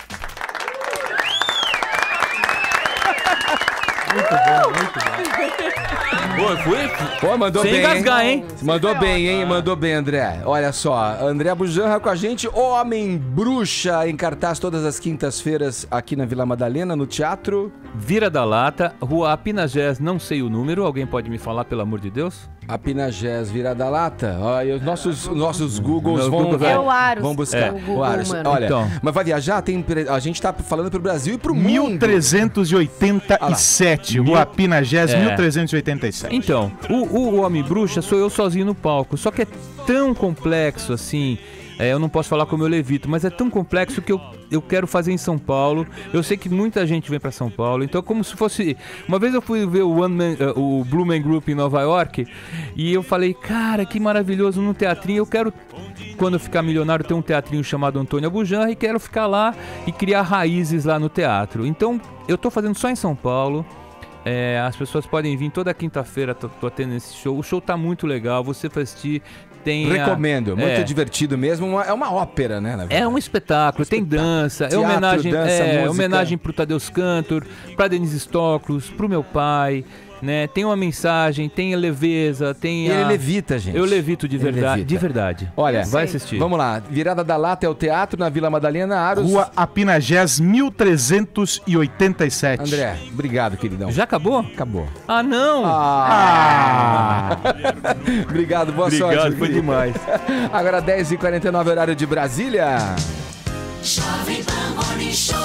Muito bom, muito bom. Pô, fui? Pô, mandou Sem bem, engasgar, hein? hein? Mandou bem, hein? Mandou bem, André. Olha só, André Bujanra com a gente, Homem Bruxa, em cartaz todas as quintas-feiras aqui na Vila Madalena, no teatro. Vira da Lata, Rua Apinagés, não sei o número, alguém pode me falar, pelo amor de Deus? Apinagés, Vira da Lata. Olha, os nossos, nossos Googles Meu vão, Google vão, É o Aros. vão buscar. É. O Google, O Aros. mano. Olha, Então. mas vai viajar? Tem, pre- a gente tá falando pro Brasil e pro mil mundo. trezentos e oitenta e sete, Rua Pinagés, É. mil trezentos e oitenta e sete. Então, o, o Homem Bruxa sou eu sozinho no palco, só que é tão complexo assim, é, eu não posso falar como eu levito, mas é tão complexo que eu, eu quero fazer em São Paulo. Eu sei que muita gente vem pra São Paulo, então é como se fosse... Uma vez eu fui ver o, One Man, uh, o Blue Man Group em Nova York e eu falei, cara, que maravilhoso num teatrinho, eu quero, quando eu ficar milionário, ter um teatrinho chamado Antônia Bujanra e quero ficar lá e criar raízes lá no teatro. Então, eu tô fazendo só em São Paulo. É, as pessoas podem vir toda quinta-feira, tô, tô tendo esse show. O show tá muito legal, você vai assistir. Tem a- Recomendo, muito é, divertido mesmo. Uma- é uma ópera, né? na verdade. É um espetáculo, tem dança, é Teatro, homenagem, dança, é música. homenagem pro Tadeusz Cantor, pra Denise Stoklos, pro meu pai. né? Tem uma mensagem, tem a leveza, tem a... Ele levita, gente. Eu levito de Ele verdade. levita. De verdade. Olha, vai assistir. Vamos lá. Virada da Lata é o teatro na Vila Madalena, Aros. Rua Apinagés, mil trezentos e oitenta e sete. André, obrigado, queridão. Já acabou? Acabou. Ah, não! Ah. Obrigado, boa Obrigado, sorte. foi querido. demais. Agora dez e quarenta e nove, horário de Brasília. Jovem Pan Morning Show.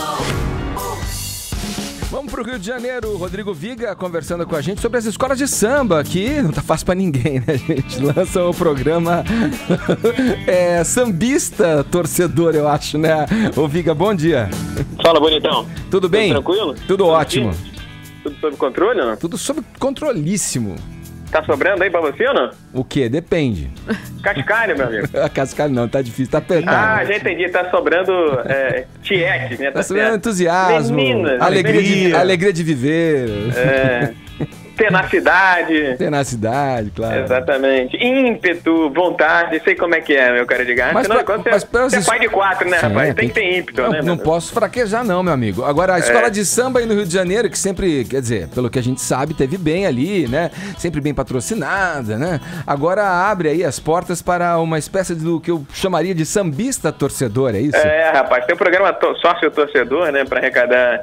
Vamos pro Rio de Janeiro, Rodrigo Viga conversando com a gente sobre as escolas de samba, que não tá fácil pra ninguém, né, gente? Lançam o programa é, sambista torcedor, eu acho, né? Ô Viga, bom dia. Fala, bonitão. Tudo bem? Tudo tranquilo? Tudo, Tudo ótimo. aqui? Tudo sob controle, não? Tudo sob controlíssimo. Tá sobrando aí pra você ou não? O quê? Depende. Cascalho, meu amigo. A cascalho não, tá difícil, tá apertado. Ah, já entendi. Tá sobrando é, tiete, né? Tá sobrando certo? entusiasmo, Meninas, alegria, alegria. de, alegria de viver. É, tenacidade. Tenacidade, claro. Exatamente. Ímpeto, vontade, sei como é que é, meu cara de gás. Mas Afinal pra- de contas, mas você, pra você é vocês- pai de quatro, né, Sim, rapaz? Tem tem que ter ímpeto, Não, né? não meu? posso fraquejar não, meu amigo. Agora, a escola de samba aí no Rio de Janeiro, que sempre, quer dizer, pelo que a gente sabe, teve bem ali, né? Sempre bem patrocinada, né? Agora abre aí as portas para uma espécie do que eu chamaria de sambista torcedor, é isso? É, rapaz, tem um programa to- sócio-torcedor, né, para arrecadar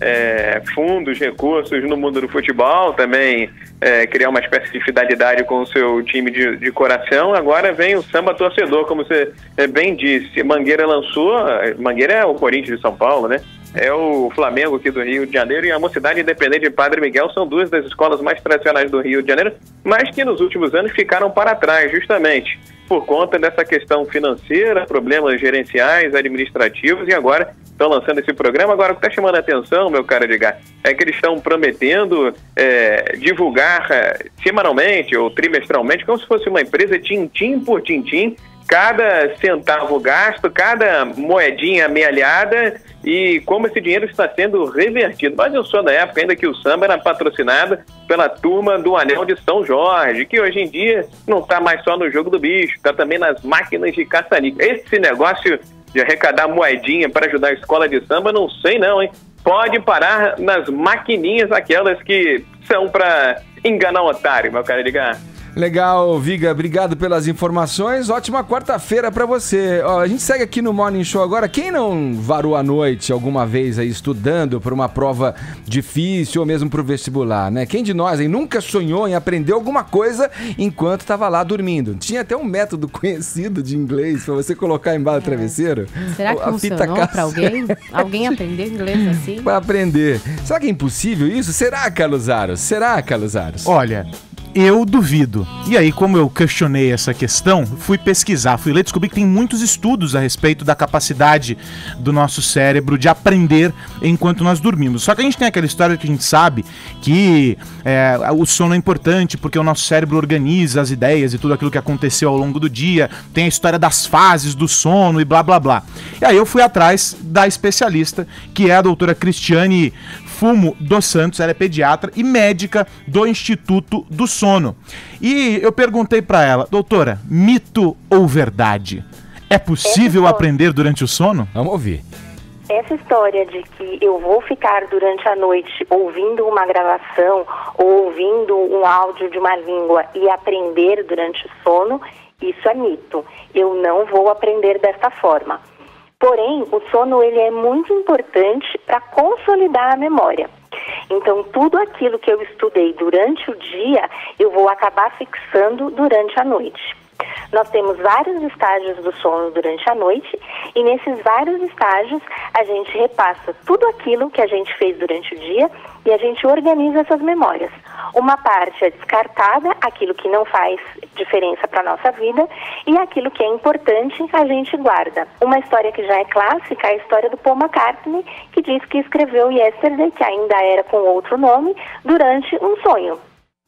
é, fundos, recursos no mundo do futebol, também é, criar uma espécie de fidelidade com o seu time de, de coração. Agora vem o samba torcedor, como você é, bem disse. Mangueira lançou, Mangueira é o Corinthians de São Paulo, né? É o Flamengo aqui do Rio de Janeiro, e a Mocidade Independente de Padre Miguel são duas das escolas mais tradicionais do Rio de Janeiro, mas que nos últimos anos ficaram para trás, justamente por conta dessa questão financeira, problemas gerenciais, administrativos, e agora estão lançando esse programa. Agora, o que está chamando a atenção, meu cara Edgar, é que eles estão prometendo é, divulgar é, semanalmente ou trimestralmente, como se fosse uma empresa, tintim por tintim, cada centavo gasto, cada moedinha amealhada e como esse dinheiro está sendo revertido. Mas eu sou da época ainda que o samba era patrocinado pela turma do Anel de São Jorge, que hoje em dia não está mais só no jogo do bicho, está também nas máquinas de caça-níquel. Esse negócio de arrecadar moedinha para ajudar a escola de samba, não sei não, hein? Pode parar nas maquininhas, aquelas que são para enganar o otário, meu cara Edgar. Legal, Viga, obrigado pelas informações. Ótima quarta-feira pra você. Ó, a gente segue aqui no Morning Show agora. Quem não varou a noite alguma vez aí estudando por uma prova difícil ou mesmo pro vestibular, né? Quem de nós aí nunca sonhou em aprender alguma coisa enquanto estava lá dormindo? Tinha até um método conhecido de inglês pra você colocar embaixo do travesseiro. Será que A fita funcionou cassete. pra alguém? Alguém aprendeu inglês assim? Pra aprender. Será que é impossível isso? Será, Carlos Aros? Será, Carlos Aros? Olha, eu duvido. E aí, como eu questionei essa questão, fui pesquisar, fui ler, descobri que tem muitos estudos a respeito da capacidade do nosso cérebro de aprender enquanto nós dormimos. Só que a gente tem aquela história que a gente sabe que é, o sono é importante porque o nosso cérebro organiza as ideias e tudo aquilo que aconteceu ao longo do dia. Tem a história das fases do sono e blá blá blá. E aí eu fui atrás da especialista, que é a doutora Cristiane Fumo dos Santos. Ela é pediatra e médica do Instituto do Sono. E eu perguntei pra ela, doutora, mito ou verdade? É possível aprender durante o sono? Vamos ouvir. Essa história de que eu vou ficar durante a noite ouvindo uma gravação ou ouvindo um áudio de uma língua e aprender durante o sono, isso é mito. Eu não vou aprender dessa forma. Porém, o sono ele é muito importante para consolidar a memória. Então, tudo aquilo que eu estudei durante o dia, eu vou acabar fixando durante a noite. Nós temos vários estágios do sono durante a noite e nesses vários estágios a gente repassa tudo aquilo que a gente fez durante o dia e a gente organiza essas memórias. Uma parte é descartada, aquilo que não faz diferença para a nossa vida, e aquilo que é importante a gente guarda. Uma história que já é clássica é a história do Paul McCartney, que diz que escreveu Yesterday, que ainda era com outro nome, durante um sonho.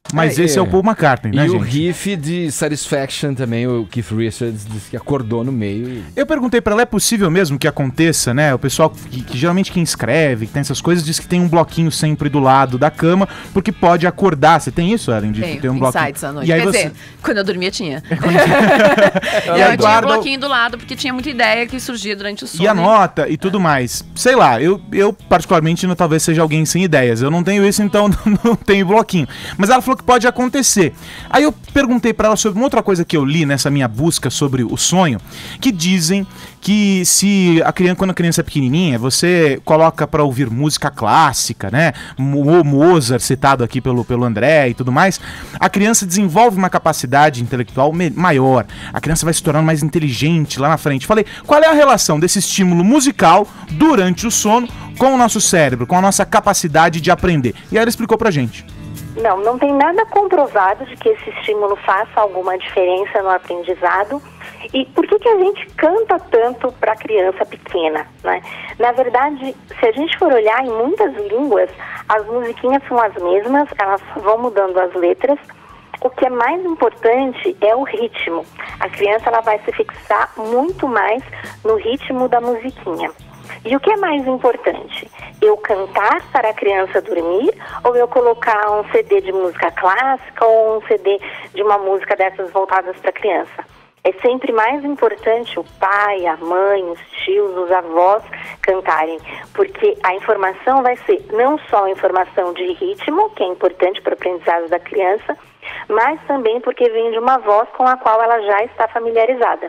Mas É, esse é, é. o Paul McCartney, né, E gente? o riff de Satisfaction também, o Keith Richards disse que acordou no meio. E... Eu perguntei pra ela, é possível mesmo que aconteça, né? O pessoal que, que geralmente quem escreve, que tem essas coisas, diz que tem um bloquinho sempre do lado da cama, porque pode acordar. Você tem isso, Ellen? De Tenho, ter um bloquinho. insights à noite. E aí Quer você... dizer, quando eu dormia tinha. E eu aí tinha um guarda o- bloquinho do lado, porque tinha muita ideia que surgia durante o sono. E anota e tudo mais. Sei lá, eu, eu particularmente não, talvez seja alguém sem ideias. Eu não tenho isso, então não tenho bloquinho. Mas ela falou que pode acontecer. Aí eu perguntei pra ela sobre uma outra coisa que eu li nessa minha busca sobre o sonho, que dizem que se a criança, quando a criança é pequenininha, você coloca pra ouvir música clássica, né? O Mozart, citado aqui pelo, pelo André e tudo mais, a criança desenvolve uma capacidade intelectual me- maior. A criança vai se tornando mais inteligente lá na frente. Falei, qual é a relação desse estímulo musical durante o sono com o nosso cérebro, com a nossa capacidade de aprender? E aí ela explicou pra gente. Não, não tem nada comprovado de que esse estímulo faça alguma diferença no aprendizado. E por que que a gente canta tanto para a criança pequena, né? Na verdade, se a gente for olhar em muitas línguas, as musiquinhas são as mesmas, elas vão mudando as letras. O que é mais importante é o ritmo. A criança ela vai se fixar muito mais no ritmo da musiquinha. E o que é mais importante? Eu cantar para a criança dormir ou eu colocar um C D de música clássica ou um C D de uma música dessas voltadas para a criança? É sempre mais importante o pai, a mãe, os tios, os avós cantarem, porque a informação vai ser não só a informação de ritmo, que é importante para o aprendizado da criança, mas também porque vem de uma voz com a qual ela já está familiarizada.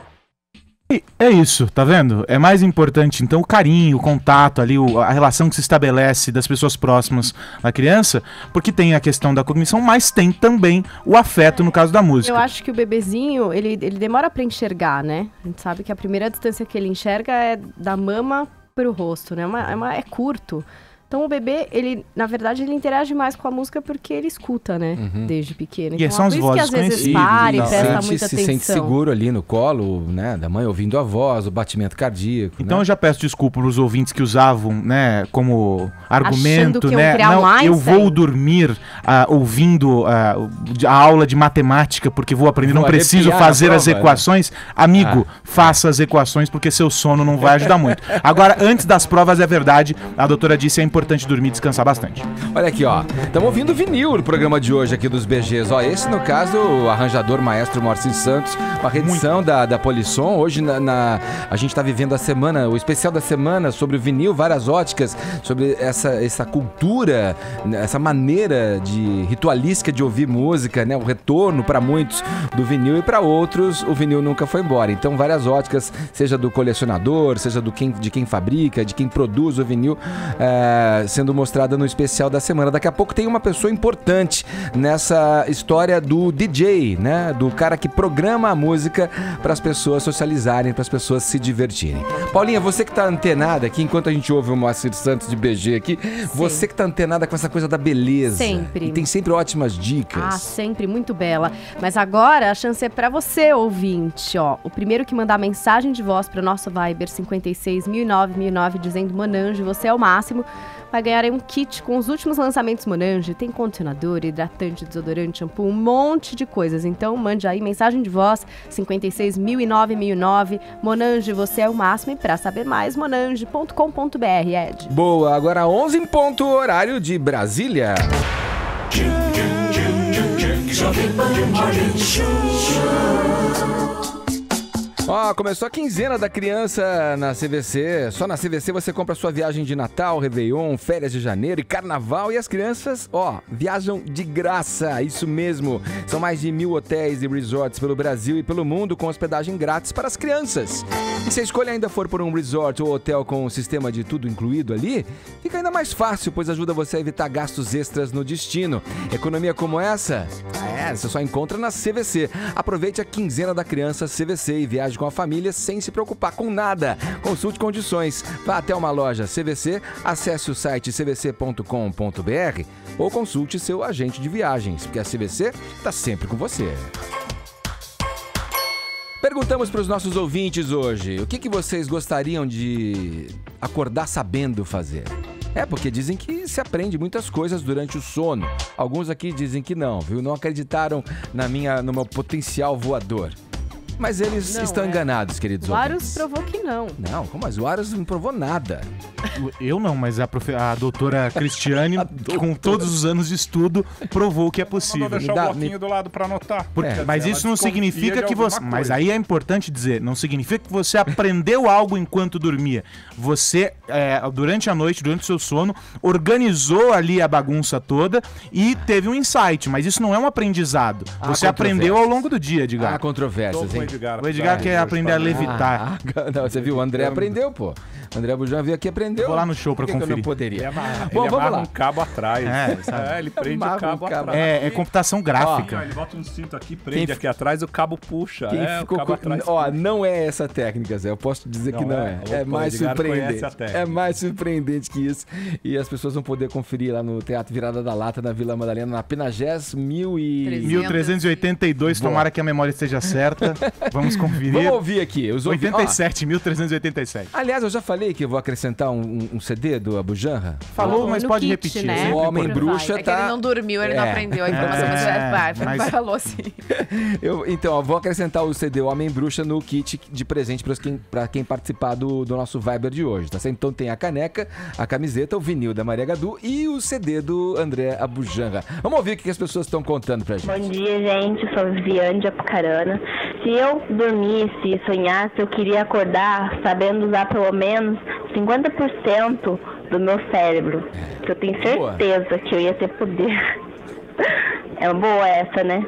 E é isso, tá vendo? É mais importante, então, o carinho, o contato ali, o- a relação que se estabelece das pessoas próximas da criança, porque tem a questão da cognição, mas tem também o afeto no caso da música. Eu acho que o bebezinho, ele, ele demora pra enxergar, né? A gente sabe que a primeira distância que ele enxerga é da mama pro rosto, né? É, uma- é, uma- é curto. Então o bebê, ele, na verdade, ele interage mais com a música porque ele escuta, né? Uhum. Desde pequeno. E Então, são é as por isso que vozes às vezes conhecidas para e e tal. presta Sente- muita se atenção. sente seguro ali no colo, né, da mãe, ouvindo a voz, o batimento cardíaco. Então né? eu já peço desculpa pros ouvintes que usavam, né, como argumento, que iam né, criar um não, eu Einstein. vou dormir ah, ouvindo ah, a aula de matemática porque vou aprender, Vou não preciso arrepiar na fazer as prova, equações. Amigo, Ah, faça as equações porque seu sono não vai ajudar muito. Agora, antes das provas, é verdade, a doutora disse, é importante dormir e descansar bastante. Olha aqui, ó. Estamos ouvindo vinil no programa de hoje aqui dos B Gs. Ó, esse, no caso, o arranjador maestro Morci Santos, uma reedição da, da Polisson. Hoje, na, na- a gente está vivendo a semana, o especial da semana sobre o vinil, várias óticas, sobre essa, essa cultura, né, essa maneira de ritualística de ouvir música, né? O retorno para muitos do vinil e para outros o vinil nunca foi embora. Então, várias óticas, seja do colecionador, seja do quem, de quem fabrica, de quem produz o vinil, é, sendo mostrada no especial da semana. Daqui a pouco tem uma pessoa importante nessa história do D J, né? Do cara que programa a música para as pessoas socializarem, para as pessoas se divertirem. Paulinha, você que tá antenada aqui, enquanto a gente ouve o Moacir Santos de B G aqui, você que tá antenada com essa coisa da beleza. Sempre. E tem sempre ótimas dicas. Ah, sempre muito bela. Mas agora a chance é pra você, ouvinte, ó. O primeiro que mandar mensagem de voz pro nosso Viber cinquenta e seis mil e nove mil e nove dizendo Monange, você é o máximo, vai ganhar aí um kit com os últimos lançamentos Monange. Tem condicionador, hidratante, desodorante, shampoo, um monte de coisas. Então mande aí mensagem de voz cinquenta e seis mil e nove mil e nove. Monange, você é o máximo. E pra saber mais, monange ponto com ponto br, Ed. Boa, agora onze em ponto, horário de Brasília. Jovem Pan Morning Show. Ó, começou a quinzena da criança na C V C. Só na C V C você compra sua viagem de Natal, Réveillon, férias de janeiro e Carnaval. E as crianças, ó, viajam de graça. Isso mesmo. São mais de mil hotéis e resorts pelo Brasil e pelo mundo com hospedagem grátis para as crianças. E se a escolha ainda for por um resort ou hotel com um sistema de tudo incluído ali, fica ainda mais fácil, pois ajuda você a evitar gastos extras no destino. Economia como essa? É, você só encontra na C V C. Aproveite a quinzena da criança C V C e viaje com a família sem se preocupar com nada. Consulte condições. Vá até uma loja C V C, acesse o site c v c ponto com ponto b r ou consulte seu agente de viagens, porque a C V C está sempre com você. Perguntamos para os nossos ouvintes hoje, o que, que vocês gostariam de acordar sabendo fazer? É, porque dizem que se aprende muitas coisas durante o sono. Alguns aqui dizem que não, viu? Não acreditaram na minha, no meu potencial voador. Mas eles Não, estão é. enganados, queridos O Aros ouvintes. provou que não. Não, como assim? O Aros não provou nada. Eu não, mas a, profe... a doutora Cristiane, com todos os anos de estudo, provou que é possível. Vou deixar dá- o bloquinho do lado pra anotar. Porque- Quer mas dizer, isso ela não desconfia significa de que alguma você. Mas coisa. aí é importante dizer, não significa que você aprendeu algo enquanto dormia. Você, é, durante a noite, durante o seu sono, organizou ali a bagunça toda e teve um insight. Mas isso não é um aprendizado. Há Você aprendeu ao controvérsias. longo do dia, Edgar. Há controvérsias, Tô com o hein? Edgar. O Edgar Vai, quer hoje aprender a pra- levitar. Ah, não, você viu? O André aprendeu, pô. O André Bujan veio aqui e aprendeu. Vou lá no show pra Por que que eu conferir. não poderia. Ele amarra, Bom, ele vamos amarra lá. um cabo atrás. É, sabe? É, ele prende Amarra o cabo um cabo. atrás. É, é computação gráfica. Ó, ele bota um cinto aqui, prende Quem- aqui atrás, o cabo puxa. Quem é, ficou o cabo com... atrás. Ó, não é essa técnica, Zé. Eu posso dizer que Não não é? é. É Opa, mais Edgar surpreendente. conhece a técnica. É mais surpreendente que isso. E as pessoas vão poder conferir lá no Teatro Virada da Lata, na Vila Madalena, na Penagés mil e... mil trezentos e oitenta e dois, Boa. tomara que a memória esteja certa. Vamos conferir. Vamos ouvir aqui. Os ouvi- oitenta e ó, sete, mil trezentos e oitenta e sete. aliás, eu já falei que eu vou acrescentar um, um- um C D do Abu Janra. Falou, Falou mas no pode kit, repetir. né? é sempre O Homem importante. Bruxa É que tá... ele não dormiu, ele não É. aprendeu a informação, É, mas vai, vai, mas- vai, falou assim. Eu, então, ó, vou acrescentar o C D Homem Bruxa no kit de presente para quem, pra quem participar do, do nosso Viber de hoje, tá certo? Então tem a caneca, a camiseta, o vinil da Maria Gadu e o C D do André Abujanra. Vamos ouvir o que que as pessoas estão contando pra gente. Bom dia, gente. Eu sou Viviane de Apucarana. Se eu dormisse e sonhasse, eu queria acordar sabendo usar pelo menos cinquenta por cento do meu cérebro. Que eu tenho Boa. certeza que eu ia ter poder. É uma boa essa, né?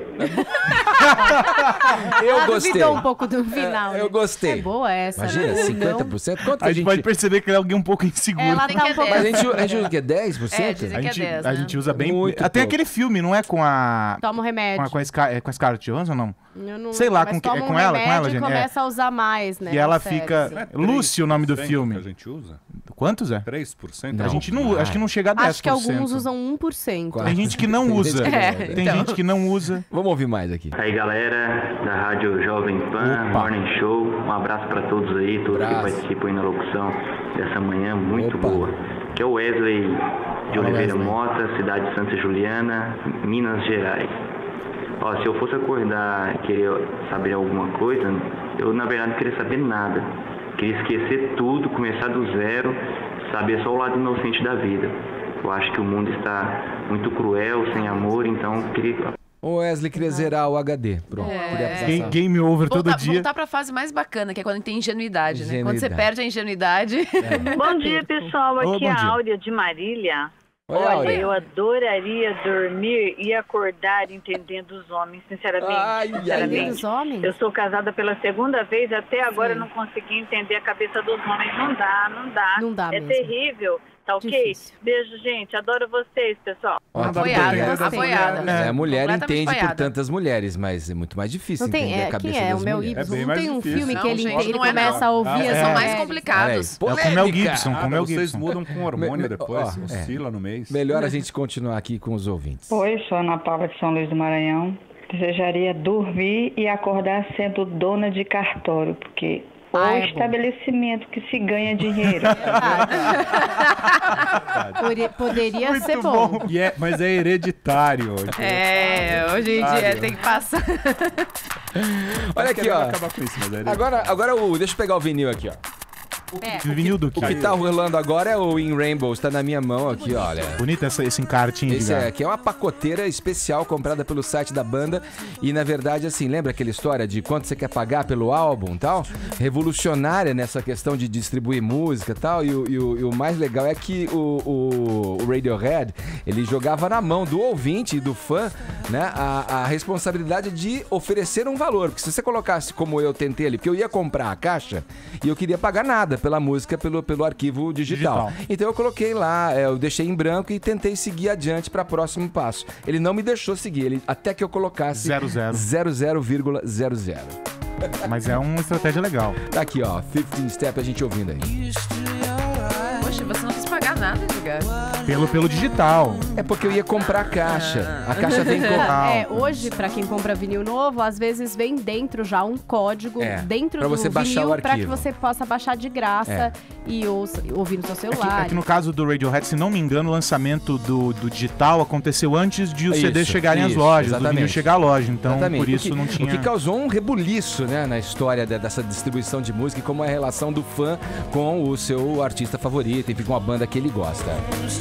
Eu Ela gostei. duvidou um pouco do final. Eu né? gostei. É boa essa, Imagina, né? cinquenta por cento? Quanto que A a gente gente... pode perceber que ele é alguém um pouco inseguro. Ela Tem tá que um pouco... é Mas a gente, a gente usa o quê? dez por cento? É, dizem A que é gente, dez, a né? gente usa bem. Muito Ah, tem pouco. aquele filme, não é com a. Toma um Com remédio. a, com a, Scar é com a Scarlett Johansson ou não? Eu não- Sei lá, mas com que- toma é um com ela, com remédio ela, e gente? começa a usar mais, né? E ela na série, fica. assim. Lúcio, o nome do Que a filme. gente usa? Quantos é? três por cento? A gente não, acho que não chega a dez por cento. Acho que alguns usam um por cento. Tem gente que não Tem usa. gente que não É, usa. Tem então. gente que não usa. Vamos ouvir mais aqui. Aí galera da Rádio Jovem Pan, Opa. Morning Show, um abraço pra todos aí, todos Abraço. que participam aí na locução dessa manhã muito Opa. boa. Que é o Wesley de Fala, Oliveira Wesley. Mota, cidade de Santa Juliana, Minas Gerais. Ó, se eu fosse acordar e querer saber alguma coisa, eu na verdade não queria saber nada. Queria esquecer tudo, começar do zero, saber só o lado inocente da vida. Eu acho que o mundo está muito cruel, sem amor, então eu queria O Wesley queria zerar o H D. Pronto. É. Queria Game, passar. game over todo Voltar, dia. voltar pra fase mais bacana, que é quando tem ingenuidade, né? Quando você Ingenuidade. perde a ingenuidade. Bom dia, pessoal. Ô, Aqui bom é dia. a Áurea de Marília. Oi, Olha, Áurea. eu adoraria dormir e acordar entendendo os homens, sinceramente. Ai, ai, sinceramente. Os homens? Eu sou casada pela segunda vez, até agora eu não consegui entender a cabeça dos homens. Não dá, não dá. Não dá É mesmo. terrível. Tá ok? Difícil. Beijo, gente. Adoro vocês, pessoal. Ó, tudo Apoiada, bem. gostei. apoiada. É, a mulher Completamente entende por apoiada. tantas mulheres, mas é muito mais difícil Não tem, entender é, a cabeça quem é? das O Mel mulheres. Gibson. É bem não mais tem um difícil. filme Não, que ele, gente, ele não é começa não. a ouvir Ah, as é. São mulheres. mais complicados. Peraí, É com o Mel polêmica. Gibson, com Ah, o Mel vocês Gibson. mudam com hormônio Me- me- depois, ó, é. oscila no mês. Melhor a gente continuar aqui com os ouvintes. Oi, sou a Ana Paula de São Luís do Maranhão. Desejaria dormir e acordar sendo dona de cartório, porque o Ah, é bom. estabelecimento que se ganha dinheiro. Pode- Poderia Muito ser bom. E é, mas é hereditário. É, hoje em dia tem que passar. Olha aqui, ó. Acabar com isso, mas é hereditário. Agora, agora o, deixa eu pegar o vinil aqui, ó. É, Vinil do O que? que tá rolando agora é o In Rainbow, está na minha mão aqui, olha. Bonito essa, esse encartinho, Esse Edgar. é, que é uma pacoteira especial comprada pelo site da banda. E na verdade, assim, lembra aquela história de quanto você quer pagar pelo álbum e tal? Revolucionária nessa questão de distribuir música e tal. E, o- e o- e o mais legal é que o, o- o Radiohead, ele jogava na mão do ouvinte e do fã, né, a, a responsabilidade de oferecer um valor. Porque se você colocasse como eu tentei ali, porque eu ia comprar a caixa e eu queria pagar nada pela música, pelo, pelo arquivo digital. Digital. Então eu coloquei lá, é, eu deixei em branco e tentei seguir adiante para o próximo passo. Ele não me deixou seguir, ele, até que eu colocasse Zero, zero. zero zero vírgula zero zero. Mas é uma estratégia legal. Tá aqui, ó, quinze Step, a gente ouvindo aí. Ixi, você não quis pagar nada, Edgar. Pelo, pelo digital. É porque eu ia comprar a caixa. A caixa vem com... É, hoje, pra quem compra vinil novo, às vezes vem dentro já um código É, dentro pra do você baixar vinil o pra que arquivo. você possa baixar de graça É. e ouça- ouvir no seu É que, celular. é que no caso do Radiohead, se não me engano, o lançamento do, do digital aconteceu antes de os C Ds Isso, chegarem às isso, lojas, do exatamente. vinil chegar à loja. Então, Exatamente. por isso o que, não tinha... O que causou um rebuliço, né, na história de- dessa distribuição de música e como é a relação do fã com o seu artista favorito, enfim, com a banda que ele gosta.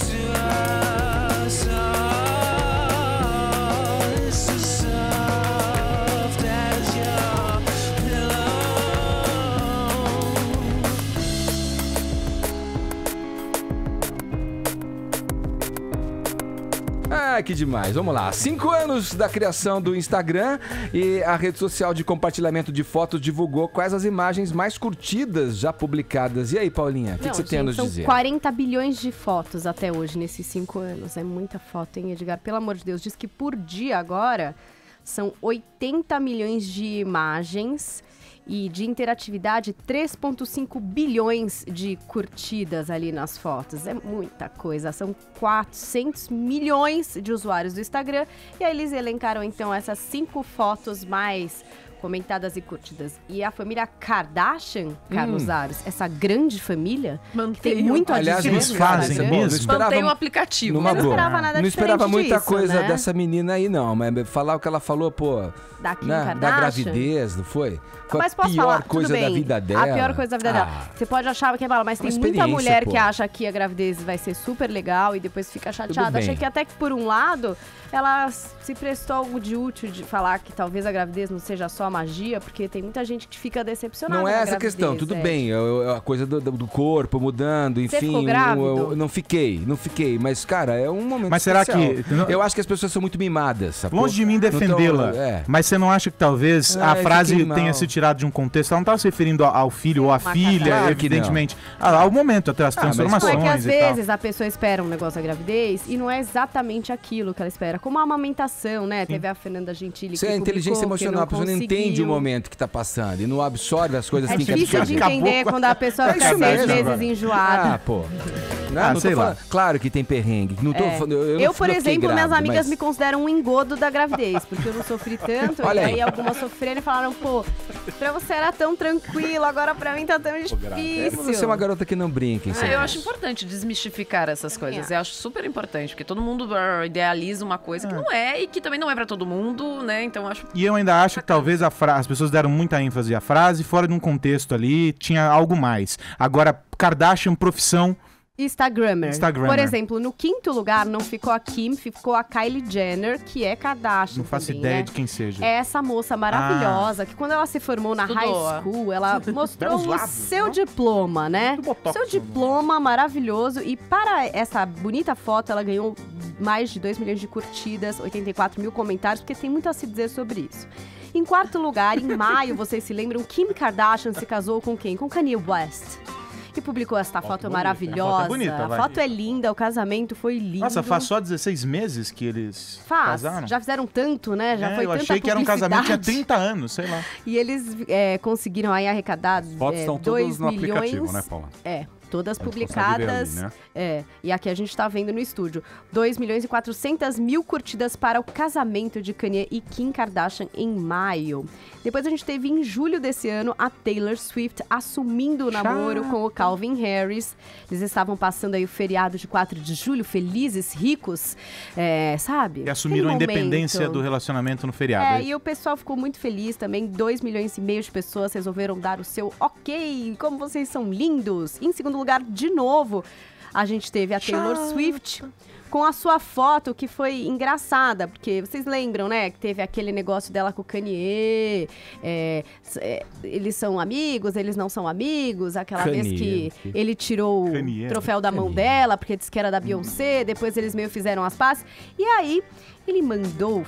Ah, que demais. Vamos lá. Cinco anos da criação do Instagram e a rede social de compartilhamento de fotos divulgou quais as imagens mais curtidas já publicadas. E aí, Paulinha, o que, Não, que você gente, tem a nos são dizer? quarenta bilhões de fotos até hoje, nesses cinco anos. É muita foto, hein, Edgar? Pelo amor de Deus. Diz que por dia agora são oitenta milhões de imagens e de interatividade, três vírgula cinco bilhões de curtidas ali nas fotos. É muita coisa. São quatrocentos milhões de usuários do Instagram. E aí eles elencaram, então, essas cinco fotos mais comentadas e curtidas. E a família Kardashian, Carlos Hum. Ares, essa grande família, que Mantém tem muito a Aliás, dizer eles no fazem Instagram. mesmo. Não esperava- Mantém o aplicativo. Numa Eu não boa. esperava nada Não esperava diferente muita disso, coisa né? dessa menina aí, não. Mas falar o que ela falou, pô, Da Kim né, da Kardashian. gravidez, não foi? Foi Mas a posso pior falar, coisa tudo bem, da vida dela. a pior coisa da vida Ah, dela. Você pode achar que é bala, mas uma tem muita experiência, mulher pô. que acha que a gravidez vai ser super legal e depois fica chateada. bem. Achei que até que por um lado ela se prestou algo de útil de falar que talvez a gravidez não seja só magia, porque tem muita gente que fica decepcionada. Não é na essa a gravidez, questão, tudo é. bem, eu- eu- a coisa do, do corpo mudando, enfim. ficou eu- grávido? Eu, não fiquei, não fiquei, mas cara, é um momento Mas será especial. que- Eu acho que as pessoas são muito mimadas, sacou? Longe de mim Não tão- defendê-la, é. mas você não acha que talvez Ah, a eu frase fiquei mal. tenha sido tirada de um contexto? Ela não estava se referindo ao ao filho ou à Uma filha, Claro que evidentemente. Ah, ao momento, até as Ah, mas, pô, Não, transformações é que às e tal. vezes a pessoa espera um negócio da gravidez e não é exatamente aquilo que ela espera. Como a amamentação, né? Teve a Fernanda Gentili Isso que é inteligência publicou que emocional, a pessoa não entende conseguiu. o momento que tá passando e não absorve as coisas É assim que difícil de absorve. entender quando a pessoa fica isso seis mesmo, meses agora. enjoada. Ah, pô. Não, Ah, não sei tô lá. falando. Claro que tem perrengue. Não tô, É. falando- Eu, eu, não- por não fiquei exemplo, minhas grávido, amigas mas- me consideram um engodo da gravidez, porque eu não sofri tanto. Olha e aí. aí algumas sofreram e falaram, pô, pra você era tão tranquilo, agora pra mim tá tão É, difícil. você é uma garota que não brinca, hein, Ah, eu acho importante desmistificar essas coisas. Eu acho super importante, porque todo mundo ah, idealiza uma coisa que não é e que também não é pra todo mundo, né? Então eu acho. E eu ainda acho que talvez a fra- as pessoas deram muita ênfase à frase, fora de um contexto ali, tinha algo mais. Agora, Kardashian, profissão, Instagrammer. Instagrammer. Por exemplo, no quinto lugar não ficou a Kim, ficou a Kylie Jenner, que é Kardashian não faço também, ideia né? de quem seja. É essa moça maravilhosa que quando ela se formou na Estudou. high school, ela mostrou Belos o lábios, seu diploma, né? Seu diploma maravilhoso. E para essa bonita foto, ela ganhou mais de dois milhões de curtidas, oitenta e quatro mil comentários, porque tem muito a se dizer sobre isso. Em quarto lugar, em maio, vocês se lembram, Kim Kardashian se casou com quem? Com Kanye West. E publicou esta foto, bonita. maravilhosa. A foto é bonita, vai. A foto é linda, o casamento foi lindo. Nossa, faz só dezesseis meses que eles Faz. casaram? Já fizeram tanto, né? Já É, foi eu tanta achei que era um casamento que tinha publicidade. trinta anos, sei lá. E eles é, conseguiram aí arrecadar Fotos é, estão dois todas no milhões. aplicativo, né, Paula? É, todas A gente consegue publicadas. ver ali, né? É, e aqui a gente tá vendo no estúdio. dois milhões e quatrocentas mil curtidas para o casamento de Kanye e Kim Kardashian em maio. Depois a gente teve em julho desse ano a Taylor Swift assumindo o namoro com o Calvin Harris. Eles estavam passando aí o feriado de quatro de julho, felizes, ricos, é, sabe? E assumiram a Aquele independência momento. do relacionamento no feriado. É, é e o pessoal ficou muito feliz também. dois milhões e meio de pessoas resolveram dar o seu ok. Como vocês são lindos. Em segundo lugar, de novo, a gente teve a Taylor Swift com a sua foto, que foi engraçada, porque vocês lembram, né, que teve aquele negócio dela com o Kanye, é, é, eles são amigos, eles não são amigos, aquela Kanye, vez que que- ele tirou Kanye. o troféu da mão Kanye. dela, porque disse que era da Beyoncé, depois eles meio fizeram as pazes, e aí ele mandou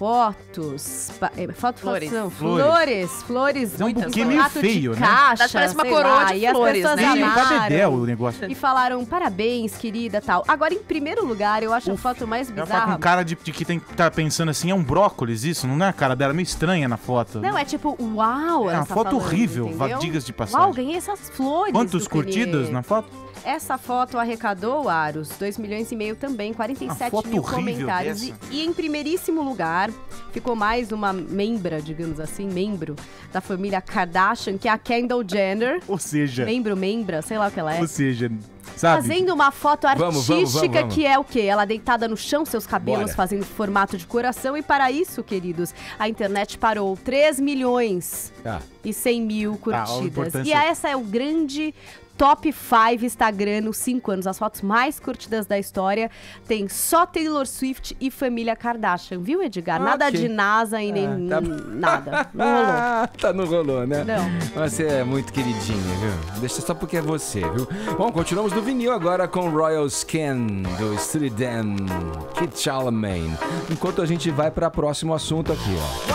fotos, pa- é, foto, Flores. foto, não, Flores. flores, flores, É um muitas, buquê meio formato feio, de né? caixa, Parece uma sei coroa lá, de e as flores, pessoas né? Sim, amaram. pra dedé o negócio. E falaram, parabéns, querida, tal. Agora, em primeiro lugar, Edgar, eu acho a foto mais Ela tá bizarra. com cara de, de que tem que tá pensando assim, é um brócolis isso? Não é a cara dela? É meio estranha na foto. Não, é tipo, uau, É ela uma tá foto falando, horrível, entendeu? digas de passagem. Uau, ganhei essas flores. Quantos do curtidas Kanye. na foto? Essa foto arrecadou, Aros, dois milhões e meio também, quarenta e sete mil comentários. E, e em primeiríssimo lugar, ficou mais uma membra, digamos assim, membro da família Kardashian, que é a Kendall Jenner. Ou seja... Membro, membra, sei lá o que ela é. Ou seja, sabe? Fazendo uma foto artística Vamos, vamos, vamos, vamos. que é o quê? Ela deitada no chão, seus cabelos Bora. fazendo formato de coração. E para isso, queridos, a internet parou três milhões Tá. e cem mil Tá, a curtidas. importância- E essa é o grande top cinco Instagram nos cinco anos. As fotos mais curtidas da história tem só Taylor Swift e família Kardashian. Viu, Edgar? Nada Ok. de NASA e nem Ah, tá bom. nada. Não rolou. Tá, não rolou, né? Não. Você é muito queridinha, viu? Deixa só porque é você, viu? Bom, continuamos no vinil agora com Royal Skin, do Steely Dan, Kid Charlemagne. Enquanto a gente vai para próximo assunto aqui,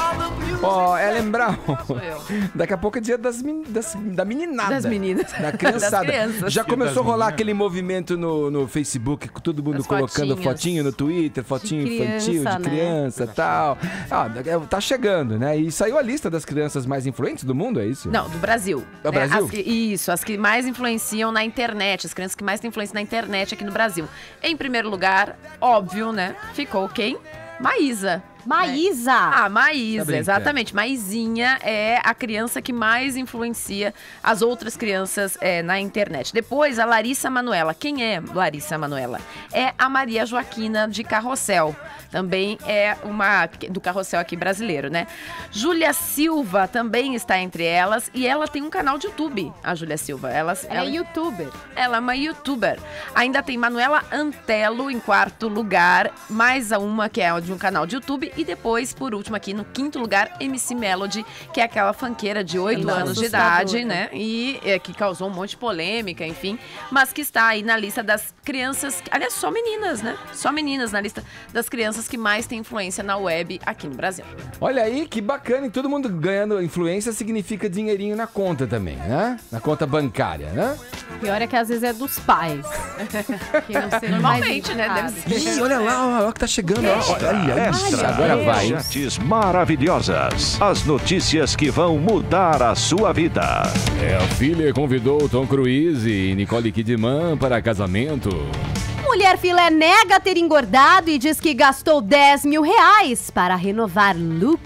ó. Ó, Ellen Brown. Daqui a pouco é dia das, men- das- da meninada. Das meninas. Da criançada. Das crianças. Já Dia começou a das rolar meninas. aquele movimento no, no Facebook, com todo mundo Das colocando fotinhas. fotinho no Twitter, fotinho De criança, infantil, de né? criança e tal. Ah, tá chegando, né? E saiu a lista das crianças mais influentes do mundo, é isso? Não, do Brasil. Do né? Brasil? As que- isso, as que mais influenciam na internet, as crianças que mais têm influência na internet aqui no Brasil. Em primeiro lugar, óbvio, né? Ficou quem? Maísa. Maísa! Ah, Tá Maísa, brincando. exatamente. Maisinha é a criança que mais influencia as outras crianças é, na internet. Depois, a Larissa Manoela. Quem é Larissa Manoela? É a Maria Joaquina de Carrossel. Também é uma do Carrossel aqui brasileiro, né? Júlia Silva também está entre elas e ela tem um canal de YouTube, a Júlia Silva. Ela, Ela é youtuber. Ela é uma youtuber. Ainda tem Manuela Antelo em quarto lugar, mais a uma que é de um canal de YouTube. E depois, por último, aqui no quinto lugar, M C Melody, que é aquela funkeira de oito Nossa, anos de assustador, idade, né? E é, que causou um monte de polêmica, enfim. Mas que está aí na lista das crianças, aliás, só meninas, né? Só meninas na lista das crianças que mais têm influência na web aqui no Brasil. Olha aí, que bacana. E todo mundo ganhando influência significa dinheirinho na conta também, né? Na conta bancária, né? Pior é que às vezes é dos pais. Que não sei, Normalmente, né? Deve ser. Ih, olha lá, olha o que tá chegando. ó. Olha aí, aí. Extra. Agora vai. hein? Manchetes maravilhosas. As notícias que vão mudar a sua vida. É, a filha convidou Tom Cruise e Nicole Kidman para casamento. Mulher filé nega ter engordado e diz que gastou dez mil reais para renovar look.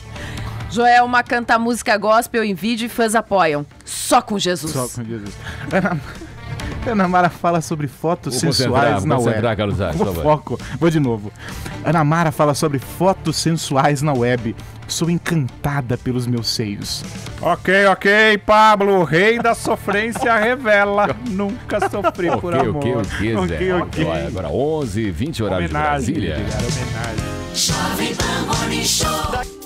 Joelma canta música gospel em vídeo e fãs apoiam. Só com Jesus. Só com Jesus. Ana, Ana Mara fala sobre fotos Vou sensuais concentrar, na vou web. concentrar, Carlos Aires, Vou por favor. foco. Vou de novo. Ana Mara fala sobre fotos sensuais na web. Sou encantada pelos meus seios. Ok, ok, Pablo, rei da sofrência revela. Nunca sofri por Ok, amor. ok, ok, Zé. Ok, ok. Olha, agora onze, vinte horários Homenagem, de Brasília. Edgar, homenagem. Jovem Pan Morning Show.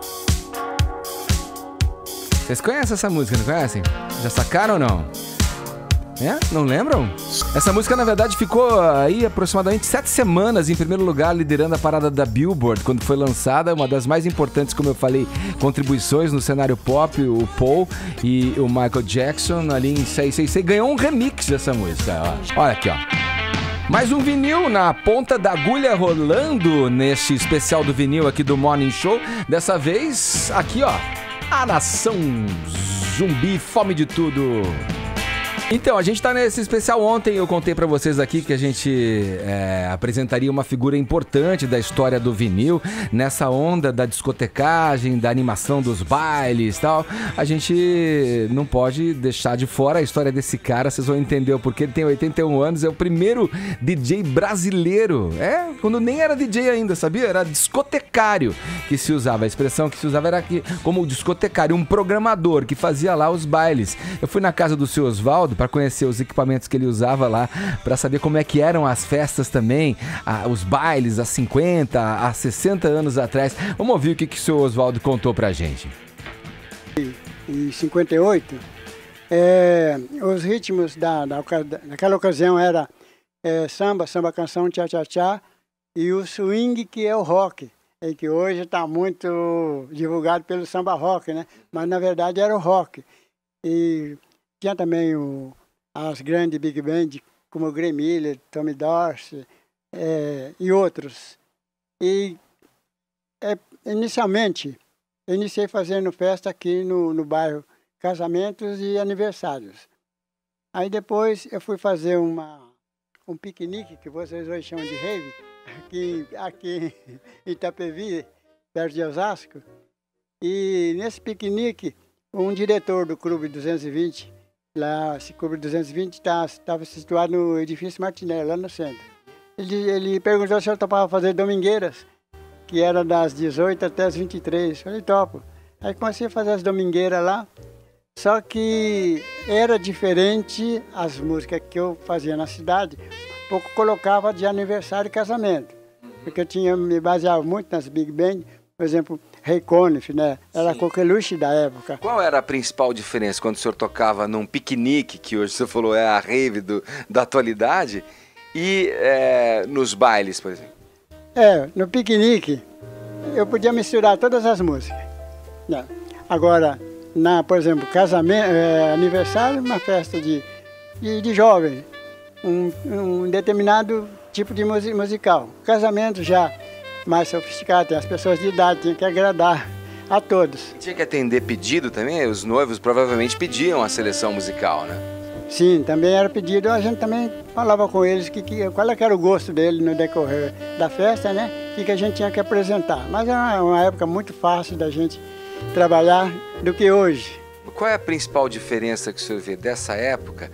Vocês conhecem essa música, não conhecem? Já sacaram ou não? É? Não lembram? Essa música, na verdade, ficou aí aproximadamente sete semanas em primeiro lugar, liderando a parada da Billboard, quando foi lançada, uma das mais importantes, como eu falei, contribuições no cenário pop, o Paul e o Michael Jackson, ali em seis seis seis, ganhou um remix dessa música. Ó. Olha aqui, ó. Mais um vinil na ponta da agulha rolando neste especial do vinil aqui do Morning Show. Dessa vez, aqui, ó, a nação zumbi, fome de tudo. Então, a gente tá nesse especial. Ontem eu contei pra vocês aqui que a gente é, apresentaria uma figura importante da história do vinil, nessa onda da discotecagem, da animação dos bailes e tal. A gente não pode deixar de fora a história desse cara, vocês vão entender o porquê. Ele tem oitenta e um anos, é o primeiro D J brasileiro. É, quando nem era D J ainda, sabia? Era discotecário que se usava. A expressão que se usava era que, como discotecário, um programador que fazia lá os bailes. Eu fui na casa do seu Oswaldo para conhecer os equipamentos que ele usava lá, para saber como é que eram as festas também, a, os bailes há cinquenta, há sessenta anos atrás. Vamos ouvir o que, que o seu Oswaldo contou pra gente. Em cinquenta e oito, é, os ritmos da, da, daquela ocasião era é, samba, samba canção, tchá-tchá-tchá, e o swing, que é o rock, e que hoje está muito divulgado pelo samba rock, né? Mas na verdade era o rock. E tinha também o, as grandes big band, como o Graham Miller, Tommy Dorsey, é, e outros. E é, inicialmente, eu iniciei fazendo festa aqui no, no bairro, casamentos e aniversários. Aí depois eu fui fazer uma, um piquenique, que vocês hoje chamam de rave, aqui, aqui em Itapevi, perto de Osasco. E nesse piquenique, um diretor do Clube duzentos e vinte, lá, esse Clube duzentos e vinte estava situado no edifício Martinelli, lá no centro. Ele, ele perguntou se eu topava fazer domingueiras, que era das dezoito até as vinte e três. Falei, topo. Aí comecei a fazer as domingueiras lá, só que era diferente as músicas que eu fazia na cidade, pouco colocava de aniversário e casamento, porque eu tinha me baseava muito nas big band, por exemplo, Ray Conniff, né? Era a coqueluche da época. Qual era a principal diferença quando o senhor tocava num piquenique, que hoje o senhor falou é a rave do, da atualidade, e é, nos bailes, por exemplo? É, no piquenique eu podia misturar todas as músicas. Né? Agora, na, por exemplo, casamento, é, aniversário, uma festa de, de, de jovens, um, um determinado tipo de musical. Casamento já mais sofisticado, tem as pessoas de idade, tinha que agradar a todos. Tinha que atender pedido também? Os noivos provavelmente pediam a seleção musical, né? Sim, também era pedido, a gente também falava com eles que, que, qual era o gosto dele no decorrer da festa, né? O que, que a gente tinha que apresentar. Mas era uma, uma época muito fácil da gente trabalhar do que hoje. Qual é a principal diferença que o senhor vê dessa época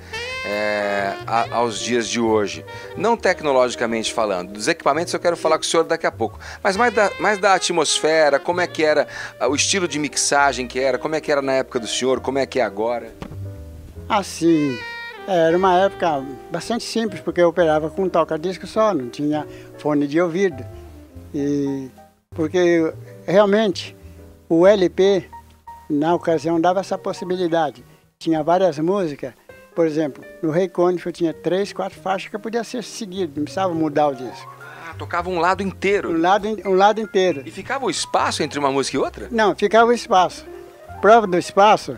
é, a, aos dias de hoje? Não tecnologicamente falando, dos equipamentos eu quero falar com o senhor daqui a pouco, mas mais da, mais da atmosfera, como é que era o estilo de mixagem que era, como é que era na época do senhor, como é que é agora? Assim, era uma época bastante simples, porque eu operava com um toca-disco só, não tinha fone de ouvido. E porque realmente o L P, na ocasião, dava essa possibilidade. Tinha várias músicas, por exemplo, no Ray Conniff eu tinha três, quatro faixas que podia ser seguido, não precisava mudar o disco. Ah, tocava um lado inteiro? Um lado, um lado inteiro. E ficava o espaço entre uma música e outra? Não, ficava o espaço. Prova do espaço,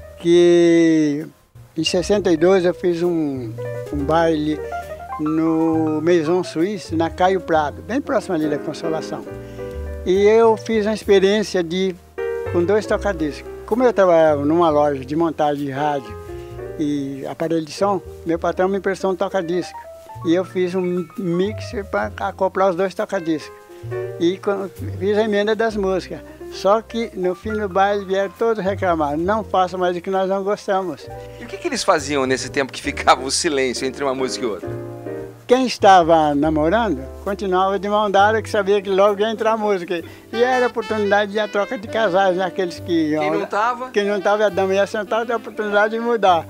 que em sessenta e dois eu fiz um, um baile no Maison Suisse, na Caio Prado, bem próximo ali da Consolação. E eu fiz uma experiência de com dois toca-discos. Como eu trabalhava numa loja de montagem de rádio e aparelho de som, meu patrão me emprestou um toca-disco. E eu fiz um mixer para acoplar os dois toca-discos. E fiz a emenda das músicas. Só que no fim do baile vieram todos reclamar, não faça mais o que nós não gostamos. E o que, que eles faziam nesse tempo que ficava o silêncio entre uma música e outra? Quem estava namorando continuava de mão dada, que sabia que logo ia entrar a música. E era a oportunidade de a troca de casais, né? Aqueles que... Quem não estava? Quem não estava, a dama ia sentar, tem a oportunidade de mudar.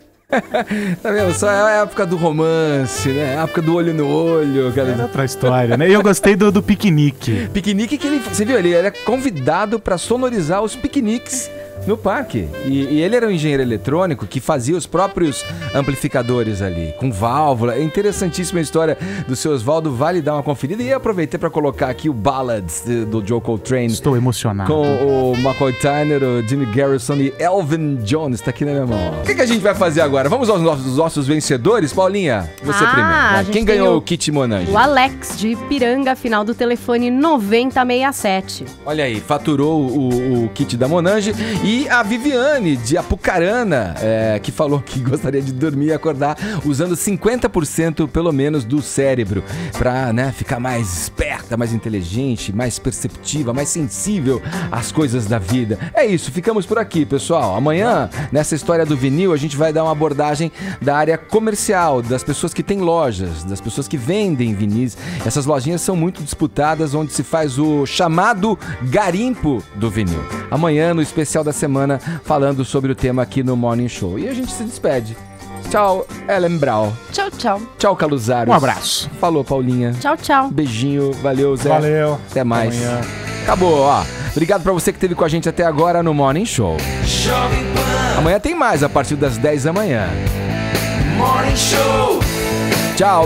Tá vendo? Só é a época do romance, né? A época do olho no olho. Cara. Era outra história, né? E eu gostei do, do piquenique. Piquenique que ele... Você viu? Ele era convidado para sonorizar os piqueniques no parque. E, e ele era um engenheiro eletrônico que fazia os próprios amplificadores ali, com válvula. É interessantíssima a história do seu Oswaldo, vale dar uma conferida. E aproveitei para colocar aqui o Ballads do Joe Coltrane. Estou emocionado. Com o McCoy Tyner, o Jimmy Garrison e Elvin Jones. Tá aqui na minha mão. O que, que a gente vai fazer agora? Vamos aos nossos, nossos vencedores? Paulinha, você ah, primeiro. Quem ganhou o, o kit Monange? O Alex, de Ipiranga, final do telefone noventa sessenta e sete. Olha aí, faturou o, o kit da Monange. E a Viviane, de Apucarana, é, que falou que gostaria de dormir e acordar usando cinquenta por cento pelo menos do cérebro pra, né, ficar mais esperta, mais inteligente, mais perceptiva, mais sensível às coisas da vida. É isso, ficamos por aqui, pessoal. Amanhã, nessa história do vinil, a gente vai dar uma abordagem da área comercial, das pessoas que têm lojas, das pessoas que vendem vinis. Essas lojinhas são muito disputadas, onde se faz o chamado garimpo do vinil. Amanhã, no especial da semana, falando sobre o tema aqui no Morning Show. E a gente se despede. Tchau, Ellen Brau. Tchau, tchau. Tchau, Caluzaros. Um abraço. Falou, Paulinha. Tchau, tchau. Beijinho. Valeu, Zé. Valeu. Até mais. Amanhã. Acabou, ó. Obrigado pra você que esteve com a gente até agora no Morning Show. Amanhã tem mais, a partir das dez da manhã. Morning Show. Tchau.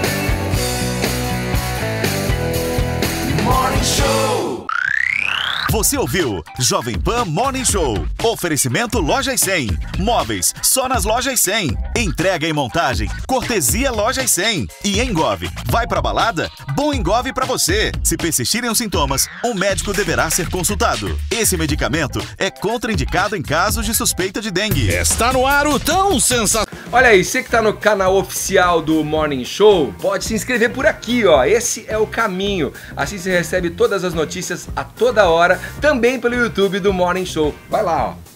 Morning Show. Você ouviu Jovem Pan Morning Show. Oferecimento Lojas cem. Móveis só nas Lojas cem. Entrega e montagem, cortesia Lojas cem. E Engov, vai pra balada? Bom Engov pra você. Se persistirem os sintomas, um médico deverá ser consultado. Esse medicamento é contraindicado em casos de suspeita de dengue. Está no ar o tão sensacional. Olha aí, você que tá no canal oficial do Morning Show, pode se inscrever por aqui, ó. Esse é o caminho. Assim você recebe todas as notícias a toda hora, também pelo YouTube do Morning Show. Vai lá, ó.